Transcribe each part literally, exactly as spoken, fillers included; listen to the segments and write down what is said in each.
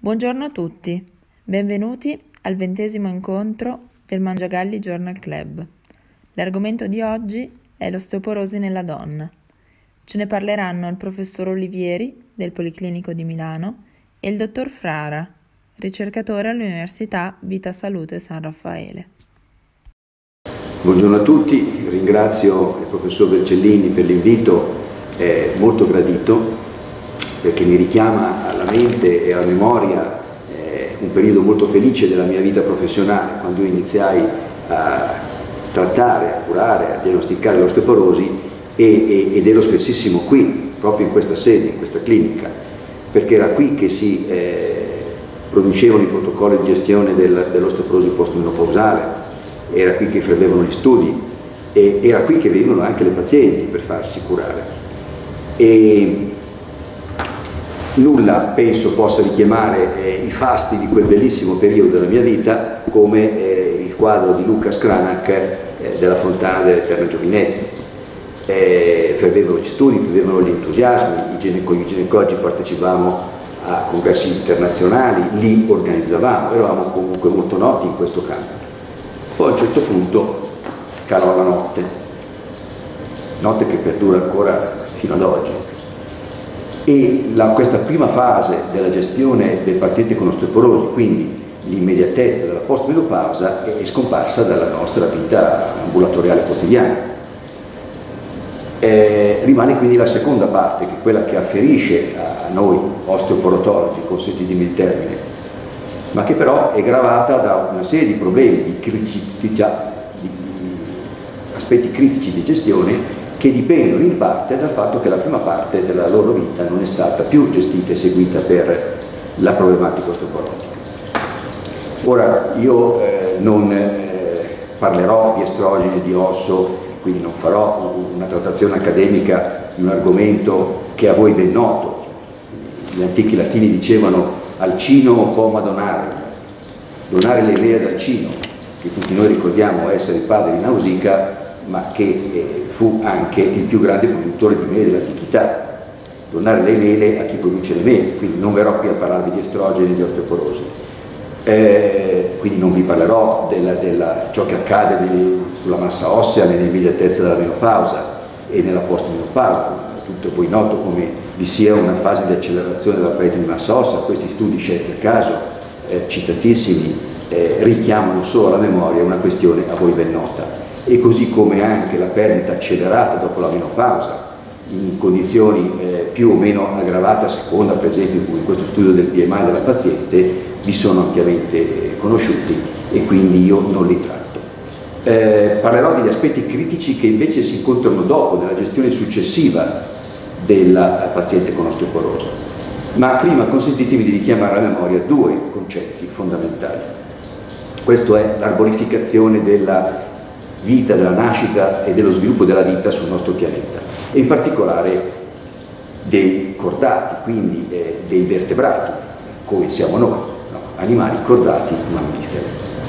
Buongiorno a tutti, benvenuti al ventesimo incontro del Mangiagalli Journal Club. L'argomento di oggi è l'osteoporosi nella donna. Ce ne parleranno il professor Olivieri del Policlinico di Milano e il dottor Frara, ricercatore all'Università Vita Salute San Raffaele. Buongiorno a tutti, ringrazio il professor Vercellini per l'invito, è molto gradito perché mi richiama alla mente e alla memoria eh, un periodo molto felice della mia vita professionale, quando io iniziai a trattare, a curare, a diagnosticare l'osteoporosi e, e, ed ero spessissimo qui, proprio in questa sede, in questa clinica, perché era qui che si eh, producevano i protocolli di gestione del, dell'osteoporosi postmenopausale, era qui che fervevano gli studi e era qui che venivano anche le pazienti per farsi curare. E nulla penso possa richiamare eh, i fasti di quel bellissimo periodo della mia vita come eh, il quadro di Lucas Cranach eh, della Fontana dell'Eterna Giovinezza. Eh, fervevano gli studi, fervevano gli entusiasmi, i con i ginecologi partecipavamo a congressi internazionali, li organizzavamo, eravamo comunque molto noti in questo campo. Poi a un certo punto calò la notte, notte che perdura ancora fino ad oggi. E la, questa prima fase della gestione del paziente con osteoporosi, quindi l'immediatezza della postmenopausa, è scomparsa dalla nostra vita ambulatoriale quotidiana. Eh, rimane quindi la seconda parte, che è quella che afferisce a noi osteoporotologi, consentitemi il termine, ma che però è gravata da una serie di problemi, di criticità, di aspetti critici di gestione che dipendono in parte dal fatto che la prima parte della loro vita non è stata più gestita e seguita per la problematica osteoporotica. Ora, io eh, non eh, parlerò di estrogeni, di osso, quindi non farò una trattazione accademica di un argomento che a voi ben noto. Gli antichi latini dicevano al cino poma donare, donare le vele dal cino, che tutti noi ricordiamo essere il padre di Nausicaa, ma che eh, fu anche il più grande produttore di mele dell'antichità. Donare le mele a chi produce le mele, quindi non verrò qui a parlarvi di estrogeni e di osteoporosi. Eh, quindi non vi parlerò della, della, ciò che accade delle, sulla massa ossea nell'immediatezza della menopausa e nella postmenopausa. Tutto voi noto come vi sia una fase di accelerazione della parete di massa ossea. Questi studi scelti a caso, eh, citatissimi, eh, richiamano solo alla memoria una questione a voi ben nota. E così come anche la perdita accelerata dopo la menopausa, in condizioni eh, più o meno aggravate a seconda, per esempio in questo studio del B M I della paziente, vi sono ampiamente eh, conosciuti e quindi io non li tratto. Eh, parlerò degli aspetti critici che invece si incontrano dopo, nella gestione successiva della paziente con osteoporosi. Ma prima consentitemi di richiamare alla memoria due concetti fondamentali. Questo è l'arborificazione della vita, della nascita e dello sviluppo della vita sul nostro pianeta, e in particolare dei cordati, quindi eh, dei vertebrati, come siamo noi, no? Animali cordati, mammiferi.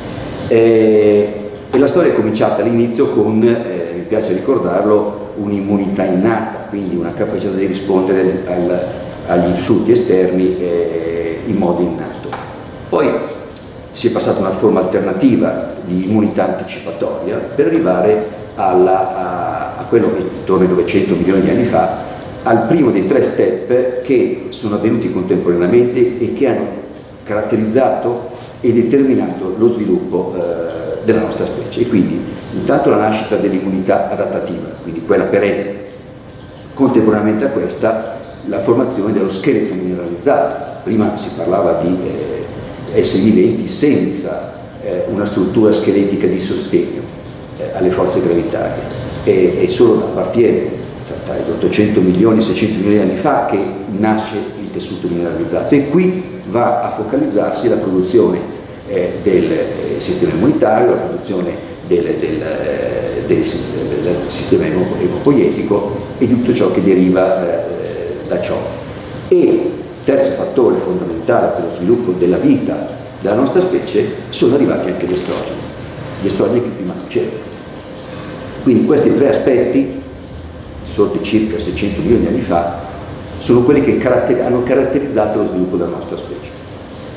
E, e la storia è cominciata all'inizio con, eh, mi piace ricordarlo, un'immunità innata, quindi una capacità di rispondere al, agli insulti esterni eh, in modo innato. Poi si è passata a una forma alternativa di immunità anticipatoria per arrivare alla, a, a quello che intorno ai novecento milioni di anni fa, al primo dei tre step che sono avvenuti contemporaneamente e che hanno caratterizzato e determinato lo sviluppo eh, della nostra specie. E quindi intanto la nascita dell'immunità adattativa, quindi quella perenne, contemporaneamente a questa la formazione dello scheletro mineralizzato. Prima si parlava di eh, esseri viventi senza eh, una struttura scheletrica di sostegno eh, alle forze gravitarie, e, e solo a partire tra gli ottocento milioni e seicento milioni di anni fa che nasce il tessuto mineralizzato, e qui va a focalizzarsi la produzione eh, del eh, sistema immunitario, la produzione del, del, eh, del, del sistema emopoietico e di tutto ciò che deriva eh, da ciò. E terzo fattore fondamentale per lo sviluppo della vita della nostra specie sono arrivati anche gli estrogeni, gli estrogeni che prima non c'erano. Quindi questi tre aspetti, sorti circa seicento milioni di anni fa, sono quelli che caratter- hanno caratterizzato lo sviluppo della nostra specie.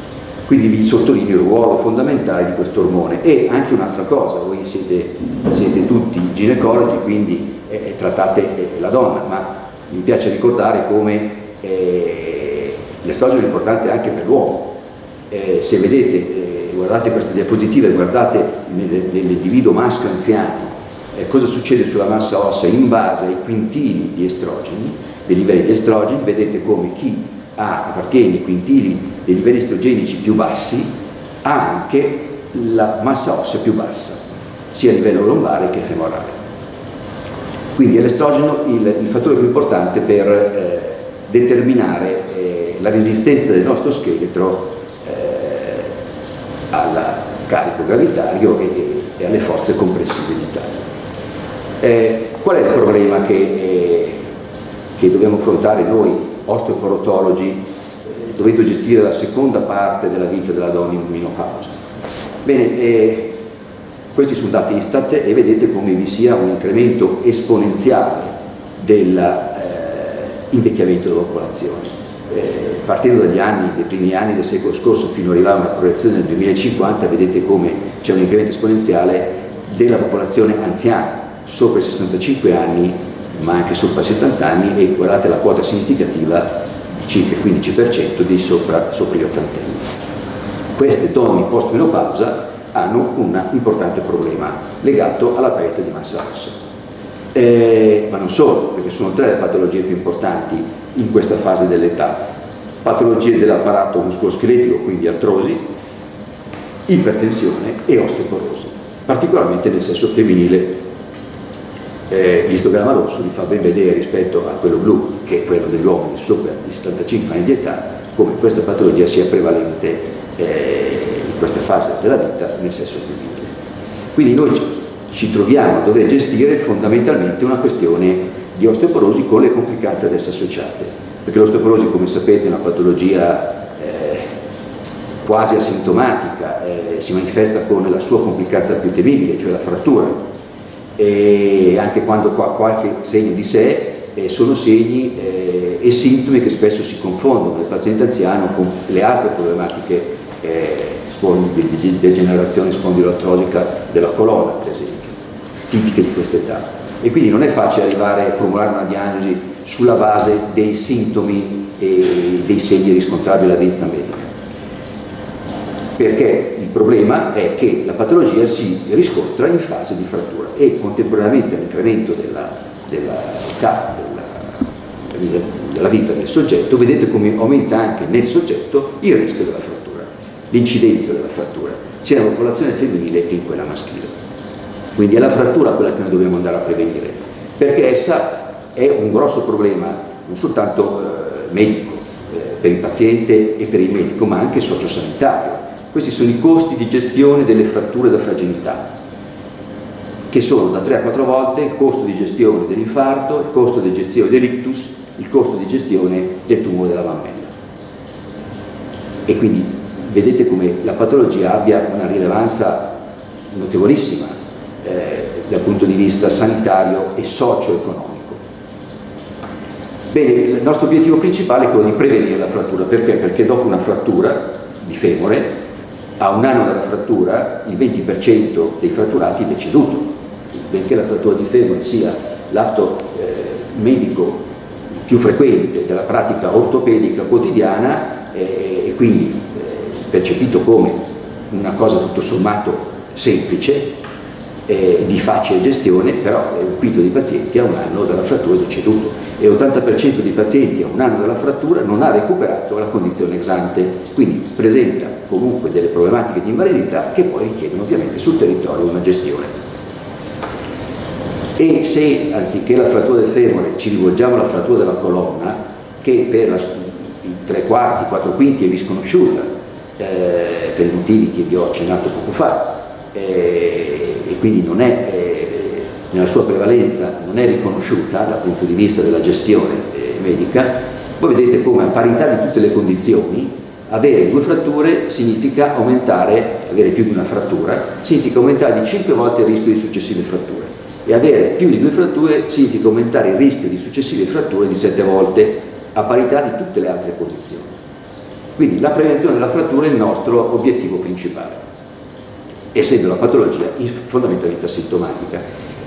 Quindi vi sottolineo il ruolo fondamentale di questo ormone. E anche un'altra cosa, voi siete, siete tutti ginecologi, quindi eh, trattate eh, la donna, ma mi piace ricordare come eh, l'estrogeno è importante anche per l'uomo. Eh, se vedete, eh, guardate queste diapositive, guardate nell'individuo maschio anziano eh, cosa succede sulla massa ossea in base ai quintili di estrogeni, dei livelli di estrogeni, vedete come chi ha, appartiene ai quintili dei livelli estrogenici più bassi ha anche la massa ossea più bassa, sia a livello lombare che femorale. Quindi è l'estrogeno il, il fattore più importante per eh, determinare eh, la resistenza del nostro scheletro eh, al carico gravitario e, e alle forze compressive vitali. Eh, qual è il problema che, eh, che dobbiamo affrontare noi osteoporotologi, eh, dovete gestire la seconda parte della vita della donna in menopausa? Bene, eh, questi sono dati Istat e vedete come vi sia un incremento esponenziale dell'invecchiamento della popolazione. Eh, partendo dagli anni, dei primi anni del secolo scorso fino ad arrivare a una proiezione nel duemilacinquanta, vedete come c'è un incremento esponenziale della popolazione anziana, sopra i sessantacinque anni, ma anche sopra i settanta anni, e guardate la quota significativa di circa il quindici per cento di sopra, sopra gli ottantenni. Queste donne post menopausa hanno un importante problema legato alla perdita di massa ossea. Eh, ma non solo, perché sono tre le patologie più importanti in questa fase dell'età: patologie dell'apparato muscoloscheletico, quindi artrosi, ipertensione e osteoporosi, particolarmente nel sesso femminile. Eh, l'istogramma rosso vi fa ben vedere rispetto a quello blu, che è quello degli uomini sopra i settantacinque anni di età, come questa patologia sia prevalente eh, in questa fase della vita nel sesso femminile. Quindi noi ci troviamo a dover gestire fondamentalmente una questione di osteoporosi con le complicanze ad essa associate, perché l'osteoporosi, come sapete, è una patologia eh, quasi asintomatica, eh, si manifesta con la sua complicanza più temibile, cioè la frattura, e anche quando ha qualche segno di sé eh, sono segni eh, e sintomi che spesso si confondono nel paziente anziano con le altre problematiche eh, di degenerazione spondiloartrotica della colonna, per esempio, tipiche di questa età. E quindi non è facile arrivare a formulare una diagnosi sulla base dei sintomi e dei segni riscontrabili alla visita medica, perché il problema è che la patologia si riscontra in fase di frattura e contemporaneamente all'incremento della, dell'età della, della vita del soggetto, vedete come aumenta anche nel soggetto il rischio della frattura, l'incidenza della frattura, sia nella popolazione femminile che in quella maschile. Quindi è la frattura quella che noi dobbiamo andare a prevenire, perché essa è un grosso problema non soltanto eh, medico eh, per il paziente e per il medico, ma anche sociosanitario. Questi sono i costi di gestione delle fratture da fragilità, che sono da tre a quattro volte il costo di gestione dell'infarto, il costo di gestione dell'ictus, il costo di gestione del tumore della mammella. E quindi vedete come la patologia abbia una rilevanza notevolissima eh, dal punto di vista sanitario e socio-economico. Bene, il nostro obiettivo principale è quello di prevenire la frattura. Perché? Perché dopo una frattura di femore, a un anno dalla frattura, il venti per cento dei fratturati è deceduto. Benché la frattura di femore sia l'atto eh, medico più frequente della pratica ortopedica quotidiana eh, e quindi eh, percepito come una cosa tutto sommato semplice, eh, di facile gestione, però un quinto dei pazienti a un anno dalla frattura è deceduto e l'ottanta per cento dei pazienti a un anno dalla frattura non ha recuperato la condizione ex ante, quindi presenta comunque delle problematiche di invalidità che poi richiedono ovviamente sul territorio una gestione. E se anziché la frattura del femore ci rivolgiamo alla frattura della colonna, che per la, i tre quarti, quattro quinti è misconosciuta eh, per i motivi che vi ho accennato poco fa, eh, e quindi non è, eh, nella sua prevalenza non è riconosciuta dal punto di vista della gestione eh, medica, voi vedete come a parità di tutte le condizioni avere due fratture significa aumentare, avere più di una frattura, significa aumentare di cinque volte il rischio di successive fratture. E avere più di due fratture significa aumentare il rischio di successive fratture di sette volte, a parità di tutte le altre condizioni. Quindi la prevenzione della frattura è il nostro obiettivo principale, essendo la patologia fondamentalmente asintomatica.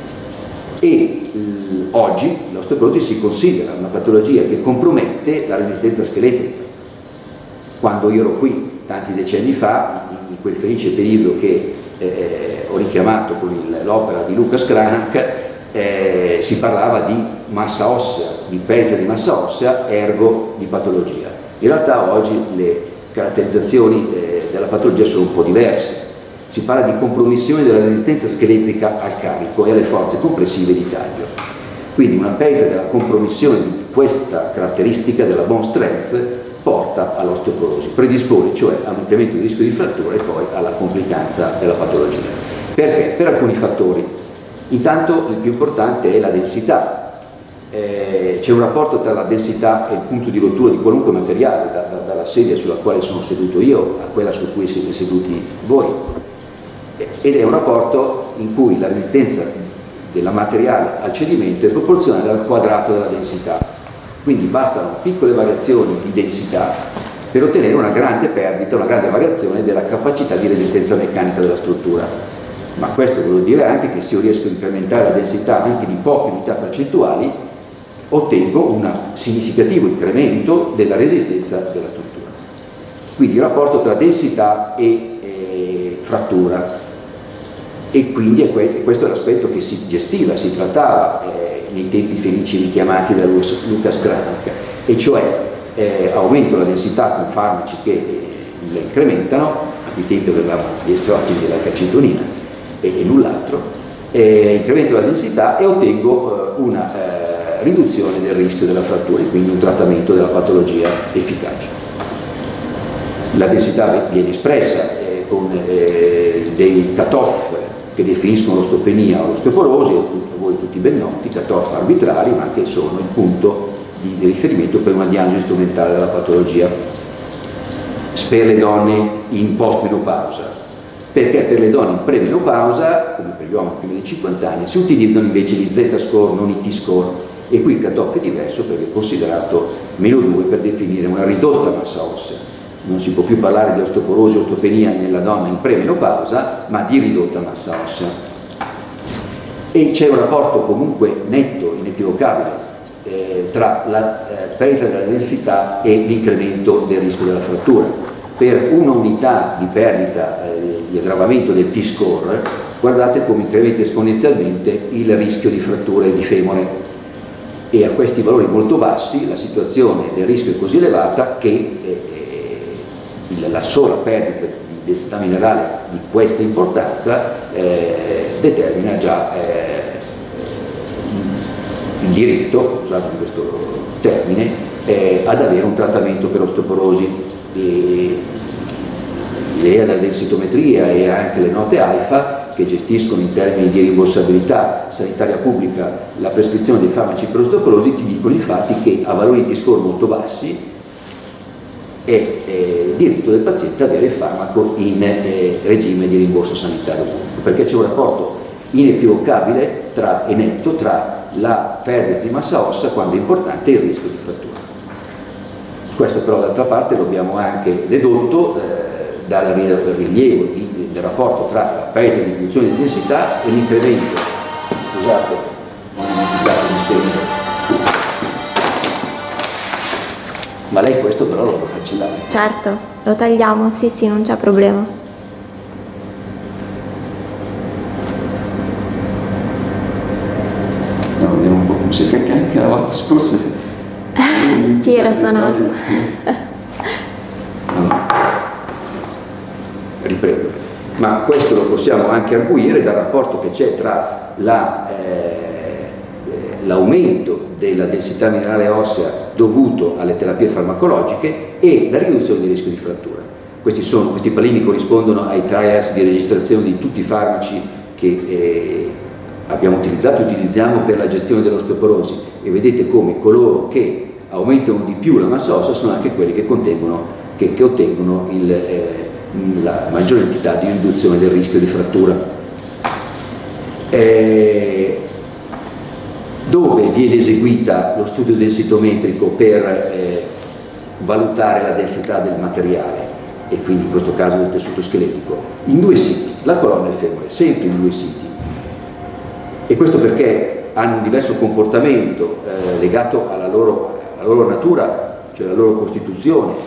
E oggi l'osteoporosi si considera una patologia che compromette la resistenza scheletrica. Quando io ero qui, tanti decenni fa, in quel felice periodo che eh, ho richiamato con l'opera di Lucas Cranach, eh, si parlava di massa ossea, di perdita di massa ossea, ergo di patologia. In realtà oggi le caratterizzazioni eh, della patologia sono un po' diverse. Si parla di compromissione della resistenza scheletrica al carico e alle forze compressive di taglio. Quindi una perdita della compromissione di questa caratteristica della bone strength porta all'osteoporosi, predispone cioè a un incremento del rischio di frattura e poi alla complicanza della patologia. Perché? Per alcuni fattori. Intanto il più importante è la densità. Eh, c'è un rapporto tra la densità e il punto di rottura di qualunque materiale, da, da, dalla sedia sulla quale sono seduto io a quella su cui siete seduti voi, ed è un rapporto in cui la resistenza del materiale al cedimento è proporzionale al quadrato della densità. Quindi bastano piccole variazioni di densità per ottenere una grande perdita, una grande variazione della capacità di resistenza meccanica della struttura. Ma questo vuol dire anche che se io riesco a incrementare la densità anche di poche unità percentuali, ottengo un significativo incremento della resistenza della struttura. Quindi il rapporto tra densità e, e frattura, e quindi è que questo è l'aspetto che si gestiva, si trattava eh, nei tempi felici richiamati da Lucas Cranach, e cioè eh, aumento la densità con farmaci che eh, la incrementano. A quei tempi avevamo gli estrogeni della calcitonina e, e null'altro, eh, incremento la densità e ottengo eh, una eh, riduzione del rischio della frattura e quindi un trattamento della patologia efficace. La densità viene espressa eh, con eh, dei cut-off che definiscono l'osteopenia o l'osteoporosi, a voi tutti ben noti, cut-off arbitrari, ma che sono il punto di riferimento per una diagnosi strumentale della patologia. Per le donne in post-menopausa, perché per le donne in pre-menopausa, come per gli uomini prima dei cinquanta anni, si utilizzano invece gli Z-score, non i T-score, e qui il cut-off è diverso perché è considerato meno due per definire una ridotta massa ossea. Non si può più parlare di osteoporosi o osteopenia nella donna in premenopausa, ma di ridotta massa ossea. E c'è un rapporto comunque netto, inequivocabile, eh, tra la eh, perdita della densità e l'incremento del rischio della frattura. Per una unità di perdita, eh, di aggravamento del T-score, guardate come incrementa esponenzialmente il rischio di frattura di femore. E a questi valori molto bassi la situazione del rischio è così elevata che eh, la sola perdita di densità minerale di questa importanza eh, determina già eh, il diritto, usate questo termine, eh, ad avere un trattamento per osteoporosi. L'idea della densitometria e anche le note AIFA, che gestiscono in termini di rimborsabilità sanitaria pubblica la prescrizione dei farmaci per osteoporosi, ti dicono infatti che a valori di T-score molto bassi è eh, diritto del paziente avere il farmaco in eh, regime di rimborso sanitario pubblico, perché c'è un rapporto inequivocabile tra, e netto tra la perdita di massa ossea, quando è importante, e il rischio di frattura. Questo però d'altra parte lo abbiamo anche dedotto eh, dal rilievo di, del rapporto tra la perdita di riduzione di densità e l'incremento, scusate, non ho dimenticato di spegnere. Ma lei questo però lo può cancellare? Certo, lo tagliamo, sì sì, non c'è problema. No, vediamo un po' come si fa, anche la volta scorsa. Sì, era suonato. Allora, riprendo. Ma questo lo possiamo anche arguire dal rapporto che c'è tra la, eh, l'aumento della densità minerale ossea dovuto alle terapie farmacologiche e la riduzione del rischio di frattura. Questi, sono, questi palini corrispondono ai trials di registrazione di tutti i farmaci che eh, abbiamo utilizzato e utilizziamo per la gestione dell'osteoporosi, e vedete come coloro che aumentano di più la massa ossea sono anche quelli che, contengono, che, che ottengono il, eh, la maggiore entità di riduzione del rischio di frattura. Eh, dove viene eseguita lo studio densitometrico per eh, valutare la densità del materiale, e quindi in questo caso del tessuto scheletico, in due siti, la colonna e il femore, sempre in due siti. E questo perché hanno un diverso comportamento eh, legato alla loro, alla loro natura, cioè alla loro costituzione,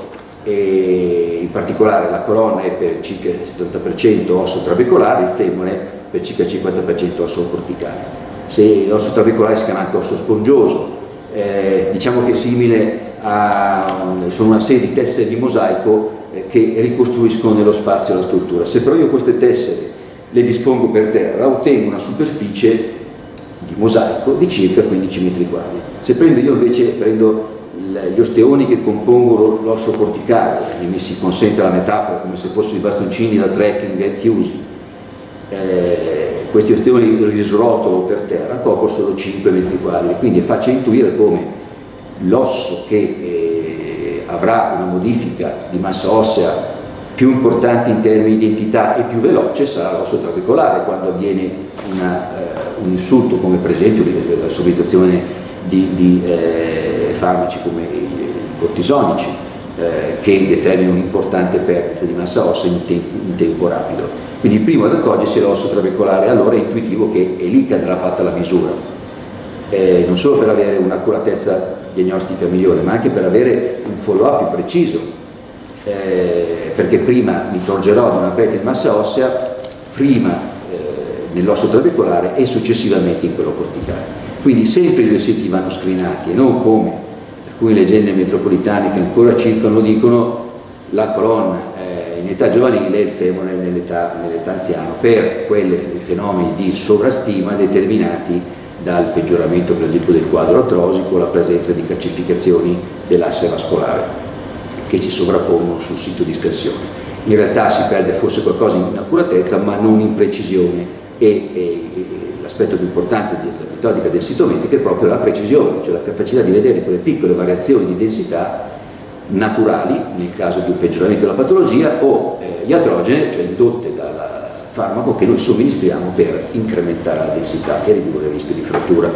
e in particolare la colonna è per circa il settanta per cento osso trabecolare, il femore per circa il cinquanta per cento osso corticale. Se l'osso trabecolare si chiama anche osso spongioso, eh, diciamo che è simile a sono una serie di tessere di mosaico eh, che ricostruiscono nello spazio la struttura. Se però io queste tessere le dispongo per terra, ottengo una superficie di mosaico di circa quindici metri quadri. Se prendo io invece prendo gli osteoni che compongono l'osso corticale, e mi si consente la metafora come se fossero i bastoncini da trekking chiusi, eh, questi osteoni li srotolo per terra, coprono solo cinque metri quadri, quindi è facile intuire come l'osso che eh, avrà una modifica di massa ossea più importante in termini di entità e più veloce sarà l'osso trabecolare quando avviene una, eh, un insulto, come per esempio la somministrazione di, di eh, farmaci come i cortisonici, eh, che determinano un'importante perdita di massa ossea in, te in tempo rapido. Quindi il primo ad accorgersi è l'osso trabecolare, allora è intuitivo che è lì che andrà fatta la misura, eh, non solo per avere un'accuratezza diagnostica migliore, ma anche per avere un follow-up più preciso, eh, perché prima mi porgerò ad una perdita di massa ossea, prima eh, nell'osso trabecolare e successivamente in quello corticale. Quindi sempre i due siti vanno screenati e non come alcune leggende metropolitane che ancora circolano dicono la colonna eh, in età giovanile e il femore nell'età nell'età anziana, per quei fenomeni di sovrastima determinati dal peggioramento per esempio del quadro artrosico, la presenza di calcificazioni dell'asse vascolare che si sovrappongono sul sito di scansione. In realtà si perde forse qualcosa in accuratezza ma non in precisione, e, e, e l'aspetto più importante della metodica densitometrica è proprio la precisione, cioè la capacità di vedere quelle piccole variazioni di densità naturali nel caso di un peggioramento della patologia o eh, iatrogene, cioè indotte dal farmaco che noi somministriamo per incrementare la densità e ridurre il rischio di frattura.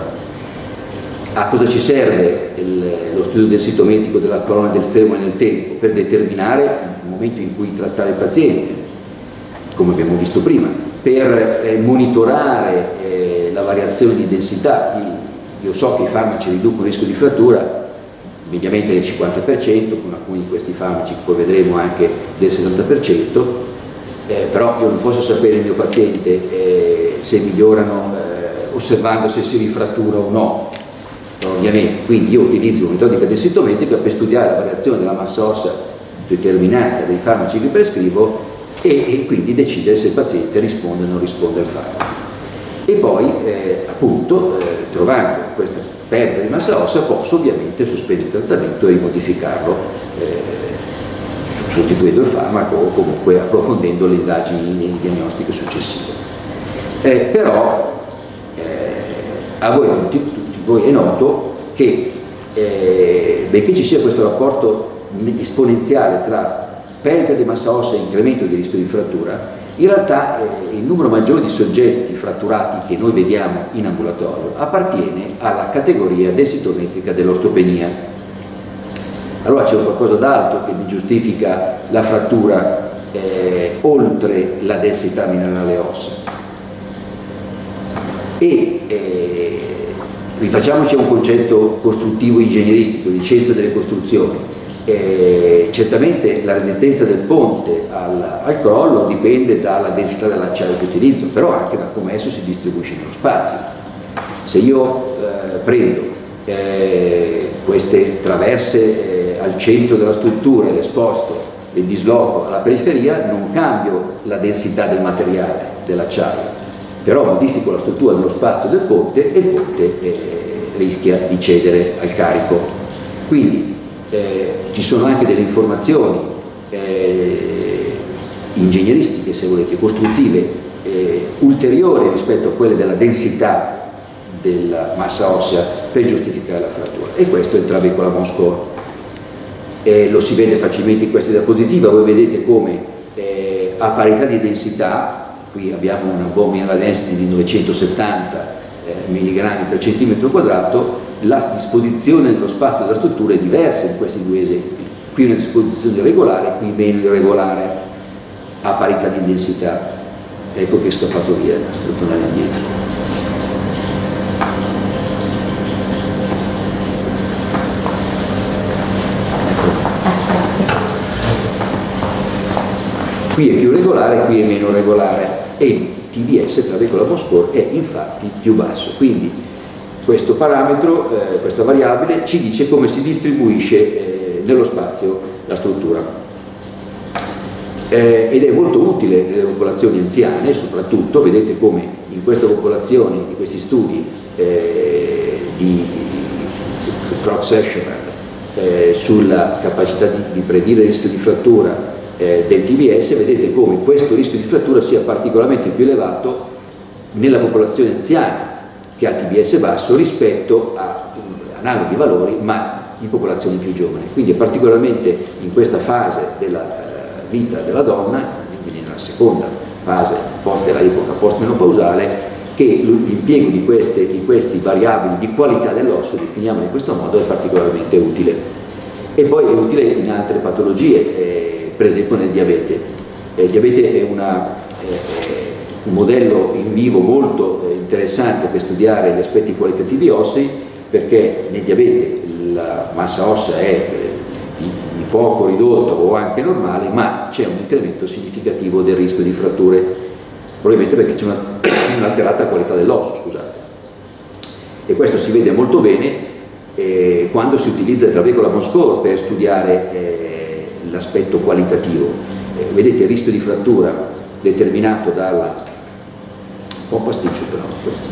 A cosa ci serve il, lo studio densitometrico della colonna del femore nel tempo? Per determinare il momento in cui trattare il paziente, come abbiamo visto prima, per eh, monitorare eh, la variazione di densità. Io so che i farmaci riducono il rischio di frattura mediamente del cinquanta per cento, con alcuni di questi farmaci poi vedremo anche del settanta per cento, eh, però io non posso sapere il mio paziente eh, se migliorano eh, osservando se si rifrattura o no, ovviamente. Quindi io utilizzo una metodica densitometrica per studiare la variazione della massa ossea determinata dai farmaci che prescrivo e, e quindi decidere se il paziente risponde o non risponde al farmaco. E poi eh, appunto eh, trovando questa perdita di massa ossea posso ovviamente sospendere il trattamento e rimodificarlo eh, sostituendo il farmaco o comunque approfondendo le indagini diagnostiche successive. Eh, però eh, a voi, tutti, tutti voi è noto che eh, benché ci sia questo rapporto esponenziale tra perdita di massa ossea e incremento di rischio di frattura, in realtà eh, il numero maggiore di soggetti fratturati che noi vediamo in ambulatorio appartiene alla categoria densitometrica dell'osteopenia. Allora c'è qualcosa d'altro che mi giustifica la frattura eh, oltre la densità minerale ossea. E eh, rifacciamoci a un concetto costruttivo ingegneristico di scienza delle costruzioni. Eh, certamente la resistenza del ponte al, al crollo dipende dalla densità dell'acciaio che utilizzo, però anche da come esso si distribuisce nello spazio. Se io eh, prendo eh, queste traverse eh, al centro della struttura e le sposto e disloco alla periferia, non cambio la densità del materiale, dell'acciaio, però modifico la struttura dello spazio del ponte e il ponte eh, rischia di cedere al carico. Quindi Eh, ci sono anche delle informazioni eh, ingegneristiche, se volete, costruttive, eh, ulteriori rispetto a quelle della densità della massa ossea per giustificare la frattura, e questo è il Trabecolamon score. Eh, lo si vede facilmente in questa diapositiva. Voi vedete come eh, a parità di densità, qui abbiamo una bone mineral density di novecentosettanta eh, milligrammi per centimetro quadrato, la disposizione dello spazio della struttura è diversa in questi due esempi. Qui qui una disposizione regolare, qui meno irregolare, a parità di densità. Ecco che è scappato via, devo tornare indietro. Qui è più regolare, qui è meno regolare e il T V S, trabecular bone score, è infatti più basso. Quindi questo parametro, eh, questa variabile, ci dice come si distribuisce eh, nello spazio la struttura. Eh, ed è molto utile nelle popolazioni anziane, soprattutto, vedete come in queste popolazioni, in questi studi eh, di cross-sectional eh, sulla capacità di, di predire il rischio di frattura eh, del T V S, vedete come questo rischio di frattura sia particolarmente più elevato nella popolazione anziana che ha T V S basso rispetto a analoghi valori ma in popolazioni più giovani. Quindi è particolarmente in questa fase della vita della donna, quindi nella seconda fase dell'epoca post-menopausale, che l'impiego di queste, di queste variabili di qualità dell'osso, definiamolo in questo modo, è particolarmente utile. E poi è utile in altre patologie, eh, per esempio nel diabete. Eh, il diabete è una, eh, un modello in vivo molto eh, interessante per studiare gli aspetti qualitativi ossei, perché nel diabete la massa ossea è eh, di poco ridotto o anche normale, ma c'è un incremento significativo del rischio di fratture, probabilmente perché c'è un'alterata qualità dell'osso, scusate. E questo si vede molto bene eh, quando si utilizza il trabecular bone score per studiare eh, l'aspetto qualitativo. Eh, vedete il rischio di frattura determinato dalla... un po' pasticcio però questo.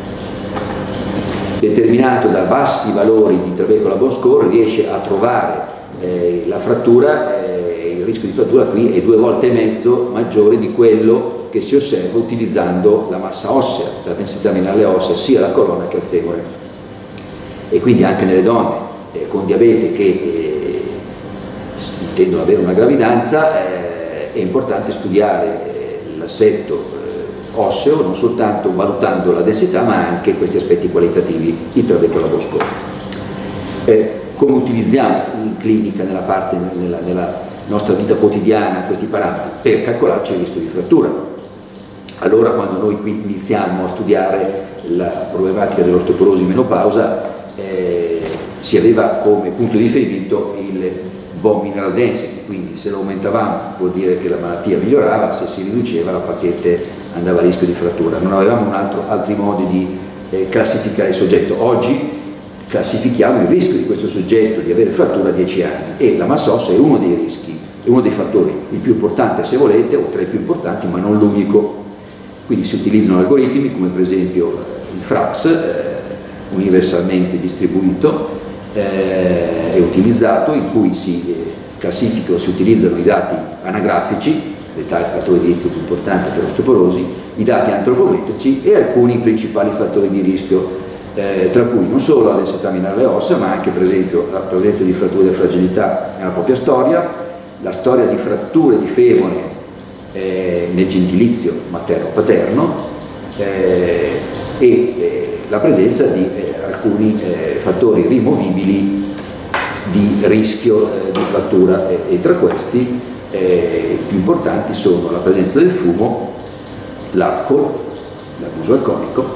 Determinato da bassi valori di trabecular bone score riesce a trovare Eh, la frattura, eh, il rischio di frattura qui è due volte e mezzo maggiore di quello che si osserva utilizzando la massa ossea, la densità minerale ossea sia alla colonna che al femore. E quindi anche nelle donne eh, con diabete che eh, intendono avere una gravidanza eh, è importante studiare eh, l'assetto eh, osseo, non soltanto valutando la densità ma anche questi aspetti qualitativi di trabecular bone score. Eh, come utilizziamo in clinica, nella parte, nella, nella nostra vita quotidiana, questi parametri? Per calcolarci il rischio di frattura. Allora, quando noi qui iniziamo a studiare la problematica dell'osteoporosi in menopausa, eh, si aveva come punto di riferimento il bone mineral density, quindi se lo aumentavamo vuol dire che la malattia migliorava, se si riduceva la paziente andava a rischio di frattura. Non avevamo un altro, altri modi di eh, classificare il soggetto. Oggi classifichiamo il rischio di questo soggetto di avere frattura a dieci anni e la massa ossea è uno dei rischi, è uno dei fattori, il più importante se volete, o tra i più importanti, ma non l'unico. Quindi si utilizzano algoritmi come per esempio il FRAX, eh, universalmente distribuito eh, e utilizzato, in cui si eh, classificano, si utilizzano i dati anagrafici, l'età è il fattore di rischio più importante per l'osteoporosi, i dati antropometrici e alcuni principali fattori di rischio, Eh, tra cui non solo la densità minerale ossea, ma anche per esempio la presenza di fratture e fragilità nella propria storia, la storia di fratture di femore eh, nel gentilizio materno-paterno eh, e eh, la presenza di eh, alcuni eh, fattori rimovibili di rischio eh, di frattura e, e tra questi eh, i più importanti sono la presenza del fumo, l'alcol, l'abuso alcolico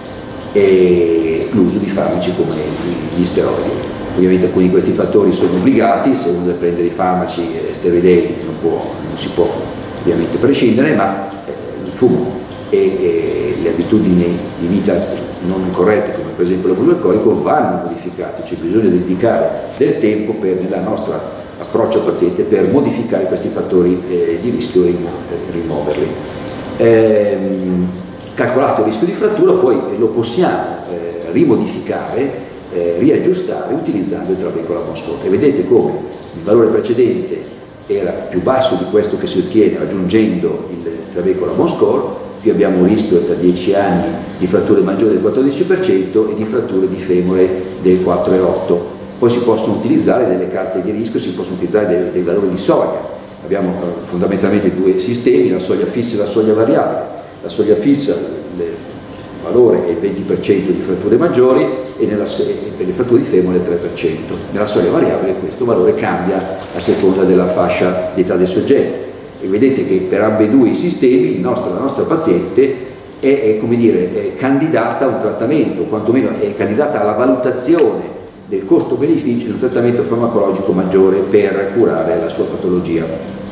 e l'uso di farmaci come gli steroidi. Ovviamente alcuni di questi fattori sono obbligati, se uno deve prendere i farmaci steroidei non, può, non si può ovviamente prescindere, ma eh, il fumo e, e le abitudini di vita non corrette, come per esempio l'abuso alcolico, vanno modificati, c'è bisogno di dedicare del tempo per, nella nostra approccio al paziente per modificare questi fattori eh, di rischio e rimuoverli. Ehm, Calcolato il rischio di frattura, poi lo possiamo eh, rimodificare, eh, riaggiustare utilizzando il trabecular bone score. E vedete come il valore precedente era più basso di questo che si ottiene aggiungendo il trabecular bone score. Qui abbiamo un rischio tra dieci anni di fratture maggiore del quattordici per cento e di fratture di femore del quattro virgola otto per cento. Poi si possono utilizzare delle carte di rischio, si possono utilizzare dei, dei valori di soglia. Abbiamo eh, fondamentalmente due sistemi, la soglia fissa e la soglia variabile. La soglia fissa, le valore è il venti per cento di fratture maggiori e, nella, e per le fratture di femore il tre per cento. Nella soglia variabile questo valore cambia a seconda della fascia di età del soggetto e vedete che per ambedue i sistemi il nostro, la nostra paziente è, è, come dire, è candidata a un trattamento, quantomeno è candidata alla valutazione del costo-beneficio di un trattamento farmacologico maggiore per curare la sua patologia.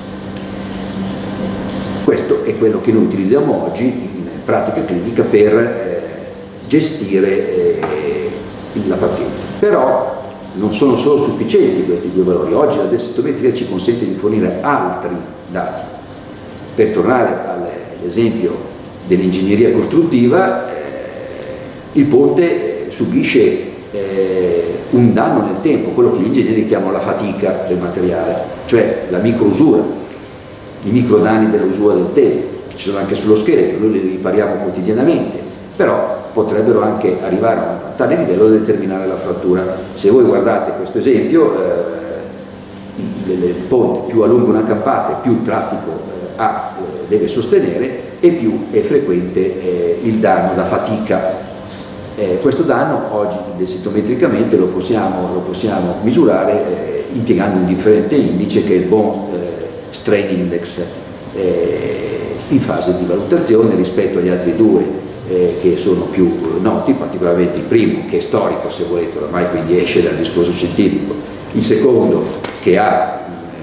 Questo è quello che noi utilizziamo oggi in pratica clinica per eh, gestire eh, la paziente. Però non sono solo sufficienti questi due valori. Oggi la densitometria ci consente di fornire altri dati. Per tornare all'esempio dell'ingegneria costruttiva, eh, il ponte eh, subisce eh, un danno nel tempo, quello che gli ingegneri chiamano la fatica del materiale, cioè la microusura, i microdanni dell'usura del tempo, che ci sono anche sullo scheletro, noi li ripariamo quotidianamente, però potrebbero anche arrivare a un tale livello da determinare la frattura. Se voi guardate questo esempio, eh, il, il ponte più a lungo una campata, più traffico eh, ha, eh, deve sostenere e più è frequente eh, il danno da fatica. Eh, questo danno oggi densitometricamente lo possiamo, lo possiamo misurare eh, impiegando un differente indice che è il Bone eh, Strain Index, eh, in fase di valutazione rispetto agli altri due eh, che sono più noti, particolarmente il primo che è storico se volete, ormai quindi esce dal discorso scientifico, il secondo che ha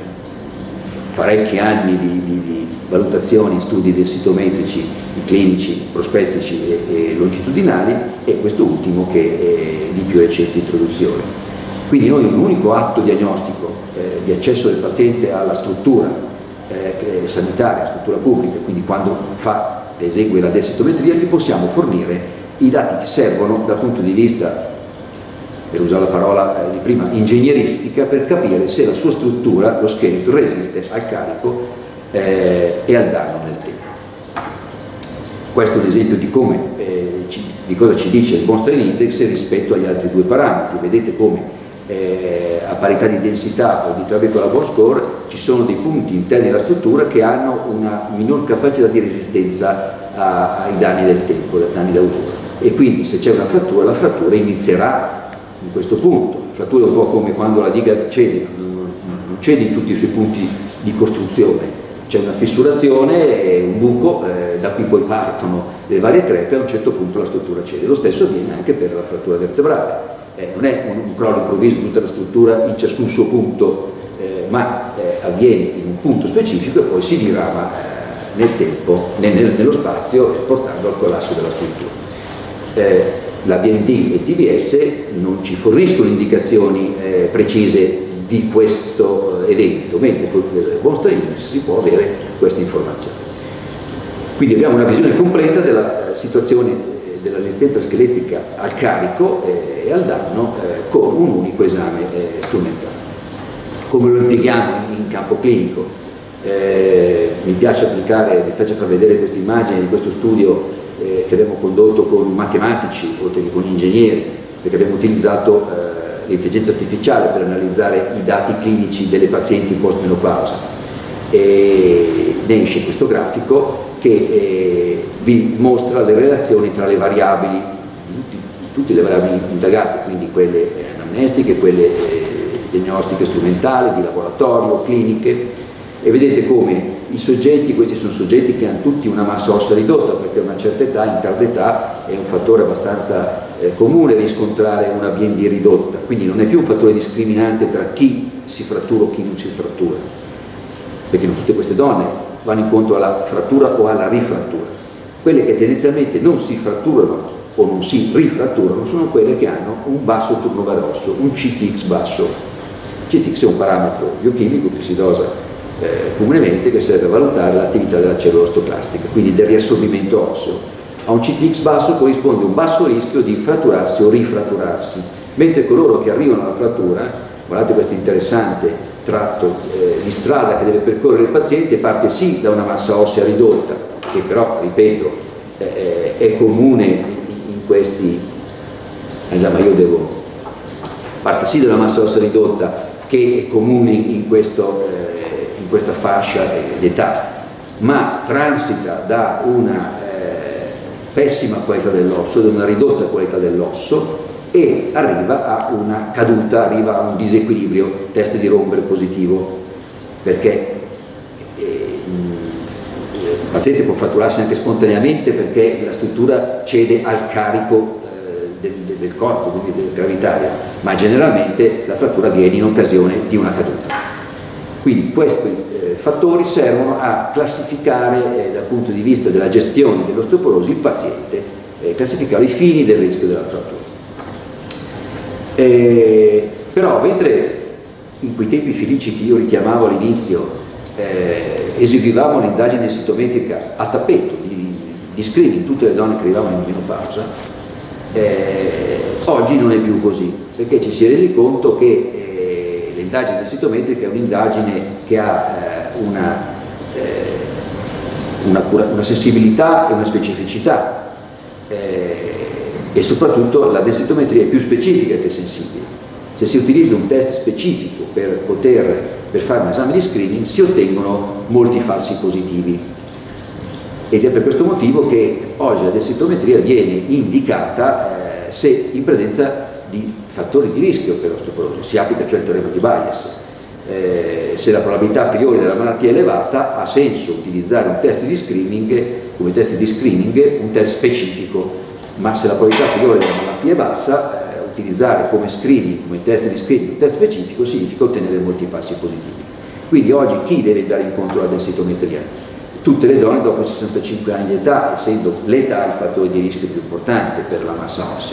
eh, parecchi anni di, di, di valutazioni, studi densitometrici, clinici, prospettici e, e longitudinali, e questo ultimo che è di più recente introduzione. Quindi noi un unico atto diagnostico eh, di accesso del paziente alla struttura eh, sanitaria, struttura pubblica, quindi quando fa, esegue la densitometria, gli possiamo fornire i dati che servono dal punto di vista, per usare la parola eh, di prima, ingegneristica, per capire se la sua struttura, lo scheletro, resiste al carico eh, e al danno nel tempo. Questo è un esempio di come, eh, ci, di cosa ci dice il Bone Strain Index rispetto agli altri due parametri. Vedete come eh, a parità di densità o di trabecola bone score ci sono dei punti interni alla struttura che hanno una minor capacità di resistenza a, ai danni del tempo, ai danni da usura. E quindi se c'è una frattura, la frattura inizierà in questo punto. La frattura è un po' come quando la diga cede, non, non, non cede in tutti i suoi punti di costruzione. C'è una fissurazione, un buco, eh, da cui poi partono le varie crepe, a un certo punto la struttura cede. Lo stesso avviene anche per la frattura vertebrale. Eh, non è un, un crollo improvviso di tutta la struttura in ciascun suo punto, eh, ma eh, avviene in un punto specifico e poi si dirama eh, nel tempo, nel, nello spazio, portando al collasso della struttura. Eh, la B M D e il T B S non ci forniscono indicazioni eh, precise di questo evento, mentre con il Bone Strain Index si può avere questa informazione. Quindi abbiamo una visione completa della situazione della resistenza scheletrica al carico eh, e al danno eh, con un unico esame eh, strumentale. Come lo impieghiamo in campo clinico? Eh, mi piace applicare, vi faccio far vedere questa immagine di questo studio eh, che abbiamo condotto con matematici oltre che con ingegneri, perché abbiamo utilizzato eh, l'intelligenza artificiale per analizzare i dati clinici delle pazienti post-menopausa. E ne esce questo grafico che eh, vi mostra le relazioni tra le variabili, tutti, tutte le variabili indagate, quindi quelle eh, anamnestiche, quelle eh, diagnostiche strumentali, di laboratorio, cliniche, e vedete come i soggetti, questi sono soggetti che hanno tutti una massa ossea ridotta, perché a una certa età, in tarda età, è un fattore abbastanza eh, comune riscontrare una B M D ridotta, quindi non è più un fattore discriminante tra chi si frattura o chi non si frattura, perché non tutte queste donne vanno incontro alla frattura o alla rifrattura. Quelle che tendenzialmente non si fratturano o non si rifratturano sono quelle che hanno un basso turnover osseo, un C T X basso. C T X è un parametro biochimico che si dosa Eh, comunemente, che serve a valutare l'attività della cellula ostoclastica, quindi del riassorbimento osseo. A un C T X basso corrisponde un basso rischio di fratturarsi o rifratturarsi, mentre coloro che arrivano alla frattura, guardate questo interessante tratto eh, di strada che deve percorrere il paziente, parte sì da una massa ossea ridotta, che però, ripeto, eh, è comune in, in questi, eh, ma io devo, parte sì da una massa ossea ridotta che è comune in questo eh, questa fascia d'età, ma transita da una eh, pessima qualità dell'osso, da una ridotta qualità dell'osso, e arriva a una caduta, arriva a un disequilibrio, test di rompere positivo, perché eh, il paziente può fratturarsi anche spontaneamente perché la struttura cede al carico eh, del, del corpo, quindi del gravitario, ma generalmente la frattura avviene in occasione di una caduta. Quindi questi eh, fattori servono a classificare eh, dal punto di vista della gestione dell'osteoporosi il paziente, eh, classificare i fini del rischio della frattura. Eh, però mentre in quei tempi felici che io richiamavo all'inizio eh, eseguivamo l'indagine densitometrica a tappeto di, di screening tutte le donne che arrivavano in menopausa, eh, oggi non è più così, perché ci si è resi conto che eh, l'indagine densitometrica è un'indagine che ha eh, una, eh, una, una sensibilità e una specificità, eh, e soprattutto la densitometria è più specifica che sensibile. Se si utilizza un test specifico per poter per fare un esame di screening si ottengono molti falsi positivi, ed è per questo motivo che oggi la densitometria viene indicata eh, se in presenza di fattori di rischio per l'osteoporosi, si applica cioè il teorema di Bayes. Eh, se la probabilità a priori della malattia è elevata, ha senso utilizzare un test di screening come test di screening, un test specifico. Ma se la probabilità a priori della malattia è bassa, eh, utilizzare come screening, come test di screening, un test specifico significa ottenere molti falsi positivi. Quindi oggi chi deve andare incontro alla densitometria? Tutte le donne dopo i sessantacinque anni di età, essendo l'età il fattore di rischio più importante per la massa ossea.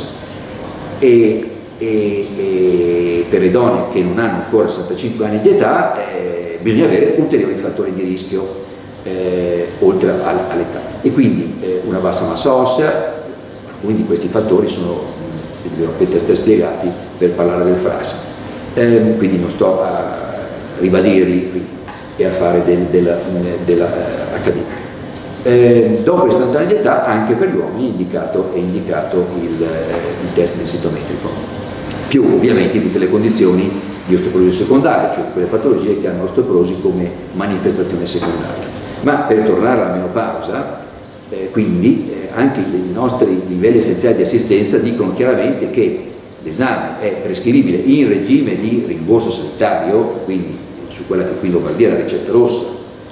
E, e, e per le donne che non hanno ancora sessantacinque anni di età eh, bisogna avere ulteriori fattori di rischio eh, oltre all'età. E quindi eh, una bassa massa ossea. Quindi questi fattori sono per essere spiegati per parlare del F R A S, eh, quindi non sto a ribadirli qui e a fare del, della, della uh, accademia. Eh, dopo i settanta anni di età anche per gli uomini è indicato, è indicato il, il test densitometrico, più ovviamente tutte le condizioni di osteoporosi secondaria, cioè quelle patologie che hanno osteoporosi come manifestazione secondaria. Ma per tornare alla menopausa, Eh, quindi eh, anche i nostri livelli essenziali di assistenza dicono chiaramente che l'esame è prescrivibile in regime di rimborso sanitario, quindi su quella che qui vuol dire la ricetta rossa,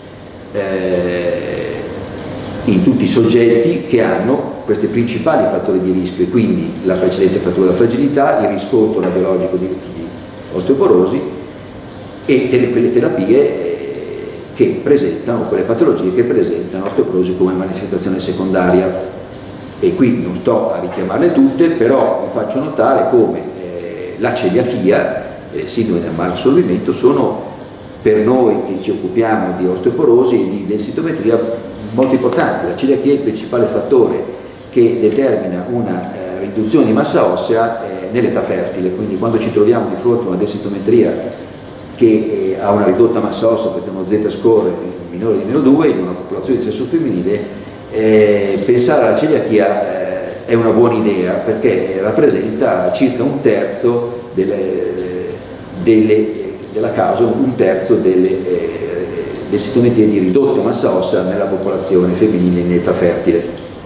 eh, in tutti i soggetti che hanno questi principali fattori di rischio, e quindi la precedente frattura della fragilità, il riscontro biologico di, di osteoporosi e te quelle terapie eh, che presentano, quelle patologie che presentano osteoporosi come manifestazione secondaria. E qui non sto a richiamarle tutte, però vi faccio notare come eh, la celiachia e le sindrome del malassorbimento sono per noi che ci occupiamo di osteoporosi e di densitometria molto importanti. La celiachia è il principale fattore che determina una eh, riduzione di massa ossea eh, nell'età fertile, quindi quando ci troviamo di fronte a una densitometria che eh, ha una ridotta massa ossea perché uno Z-score minore di meno due in una popolazione di sesso femminile, eh, pensare alla celiachia eh, è una buona idea, perché rappresenta circa un terzo delle, delle, della causa, un terzo delle eh, densitometrie di ridotta massa ossea nella popolazione femminile in età fertile.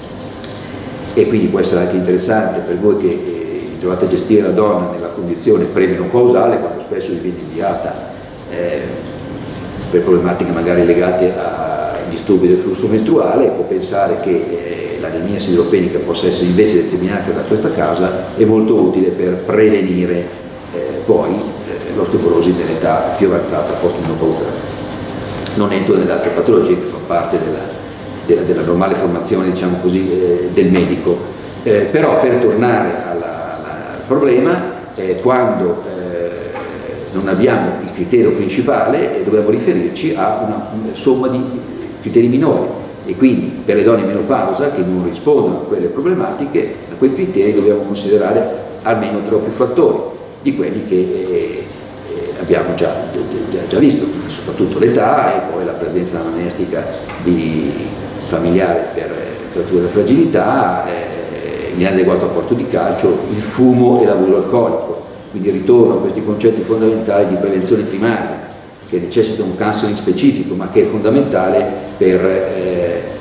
E quindi può essere anche interessante per voi che eh, trovate a gestire la donna nella condizione premenopausale, quando spesso vi viene inviata eh, per problematiche magari legate a disturbi del flusso mestruale, può pensare che eh, l'anemia sideropenica possa essere invece determinata da questa causa, è molto utile per prevenire eh, poi eh, l'osteoporosi nell'età più avanzata post-menopausale. Non entro nelle altre patologie che fanno parte della, della, della normale formazione, diciamo così, eh, del medico. Eh, però per tornare alla problema, eh, quando eh, non abbiamo il criterio principale, eh, dobbiamo riferirci a una, una somma di criteri minori, e quindi per le donne in menopausa che non rispondono a quelle problematiche, a quei criteri dobbiamo considerare almeno tre o più fattori di quelli che eh, eh, abbiamo già, già, già visto, quindi soprattutto l'età e poi la presenza anamnestica di familiare per frattura della fragilità, eh, l'inadeguato apporto di calcio, il fumo e l'abuso alcolico. Quindi ritorno a questi concetti fondamentali di prevenzione primaria, che necessita un counseling specifico, ma che è fondamentale per eh,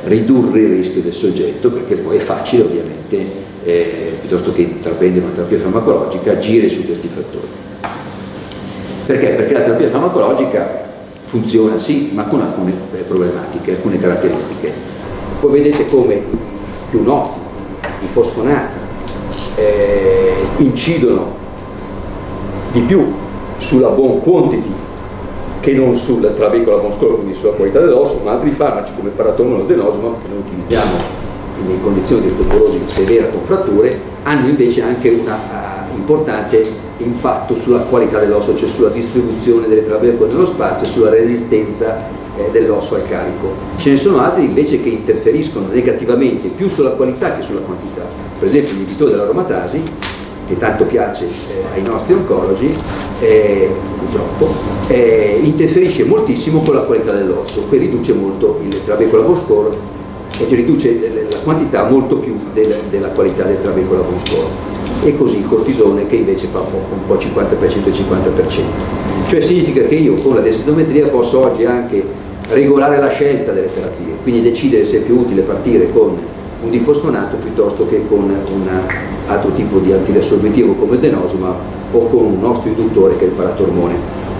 ridurre il rischio del soggetto, perché poi è facile ovviamente, eh, piuttosto che intraprendere una terapia farmacologica, agire su questi fattori. Perché? Perché la terapia farmacologica funziona sì, ma con alcune problematiche, alcune caratteristiche. Voi vedete come i più noti, i fosfonati, eh, incidono di più sulla bone quantity che non sulla trabecola bone score, quindi sulla qualità dell'osso, ma altri farmaci come paratomolo o denosumab, che noi utilizziamo in condizioni di osteoporosi severa con fratture, hanno invece anche un uh, importante impatto sulla qualità dell'osso, cioè sulla distribuzione delle trabecole nello spazio e sulla resistenza eh, dell'osso al carico. Ce ne sono altri invece che interferiscono negativamente più sulla qualità che sulla quantità. Per esempio l'inibitore dell'aromatasi, che tanto piace eh, ai nostri oncologi, eh, purtroppo, eh, interferisce moltissimo con la qualità dell'osso, che riduce molto il trabecular bone score e riduce la quantità molto più del, della qualità del trabecular bone score. E così il cortisone, che invece fa un po' cinquanta per cento e cinquanta per cento. Cioè significa che io con la densitometria posso oggi anche regolare la scelta delle terapie, quindi decidere se è più utile partire con un difosfonato piuttosto che con un altro tipo di antiassorbitivo come il denosumab o con un nostro induttore che è il paratormone.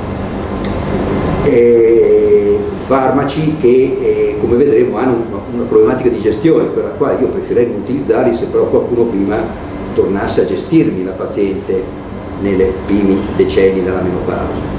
E farmaci che eh, come vedremo hanno una, una problematica di gestione, per la quale io preferirei non utilizzarli se però qualcuno prima tornasse a gestirmi la paziente nei primi decenni della menopausa.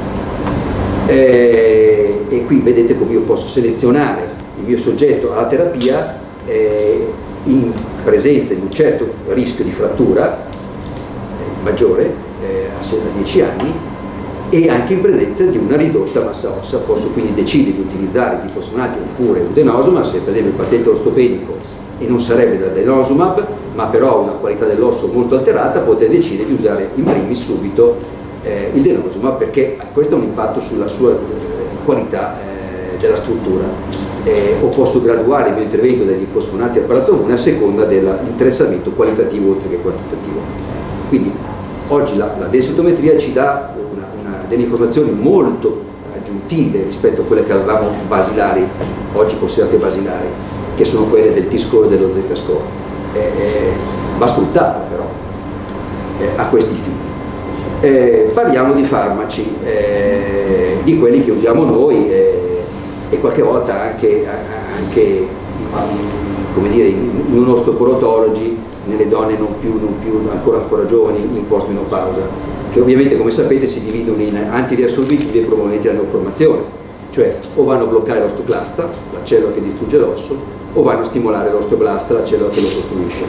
Eh, e qui vedete come io posso selezionare il mio soggetto alla terapia eh, in presenza di un certo rischio di frattura eh, maggiore eh, a dieci anni e anche in presenza di una ridotta massa ossea. Posso quindi decidere di utilizzare difosfonati oppure un denosumab se per esempio il paziente è ostopedico e non sarebbe da denosumab, ma però ha una qualità dell'osso molto alterata, poter decidere di usare in primis subito eh, il denosumab, perché questo ha un impatto sulla sua eh, qualità eh, della struttura. Eh, o posso graduare il mio intervento dagli fosfonati al paratormone a seconda dell'interessamento qualitativo oltre che quantitativo. Quindi oggi la, la densitometria ci dà una, una, delle informazioni molto aggiuntive rispetto a quelle che avevamo basilari, oggi considerate basilari, che sono quelle del T-score e dello Z-score. Eh, eh, va sfruttata però eh, a questi fini. Eh, parliamo di farmaci, eh, di quelli che usiamo noi eh, e qualche volta anche, anche in, come dire, in, in un osteoporotologi nelle donne non più, non più ancora, ancora giovani in post-menopausa, che ovviamente come sapete si dividono in antiriassorbitivi e promoventi alla neoformazione, cioè o vanno a bloccare l'osteoclasta, la cellula che distrugge l'osso, o vanno a stimolare l'osteoblasta, la cellula che lo costruisce.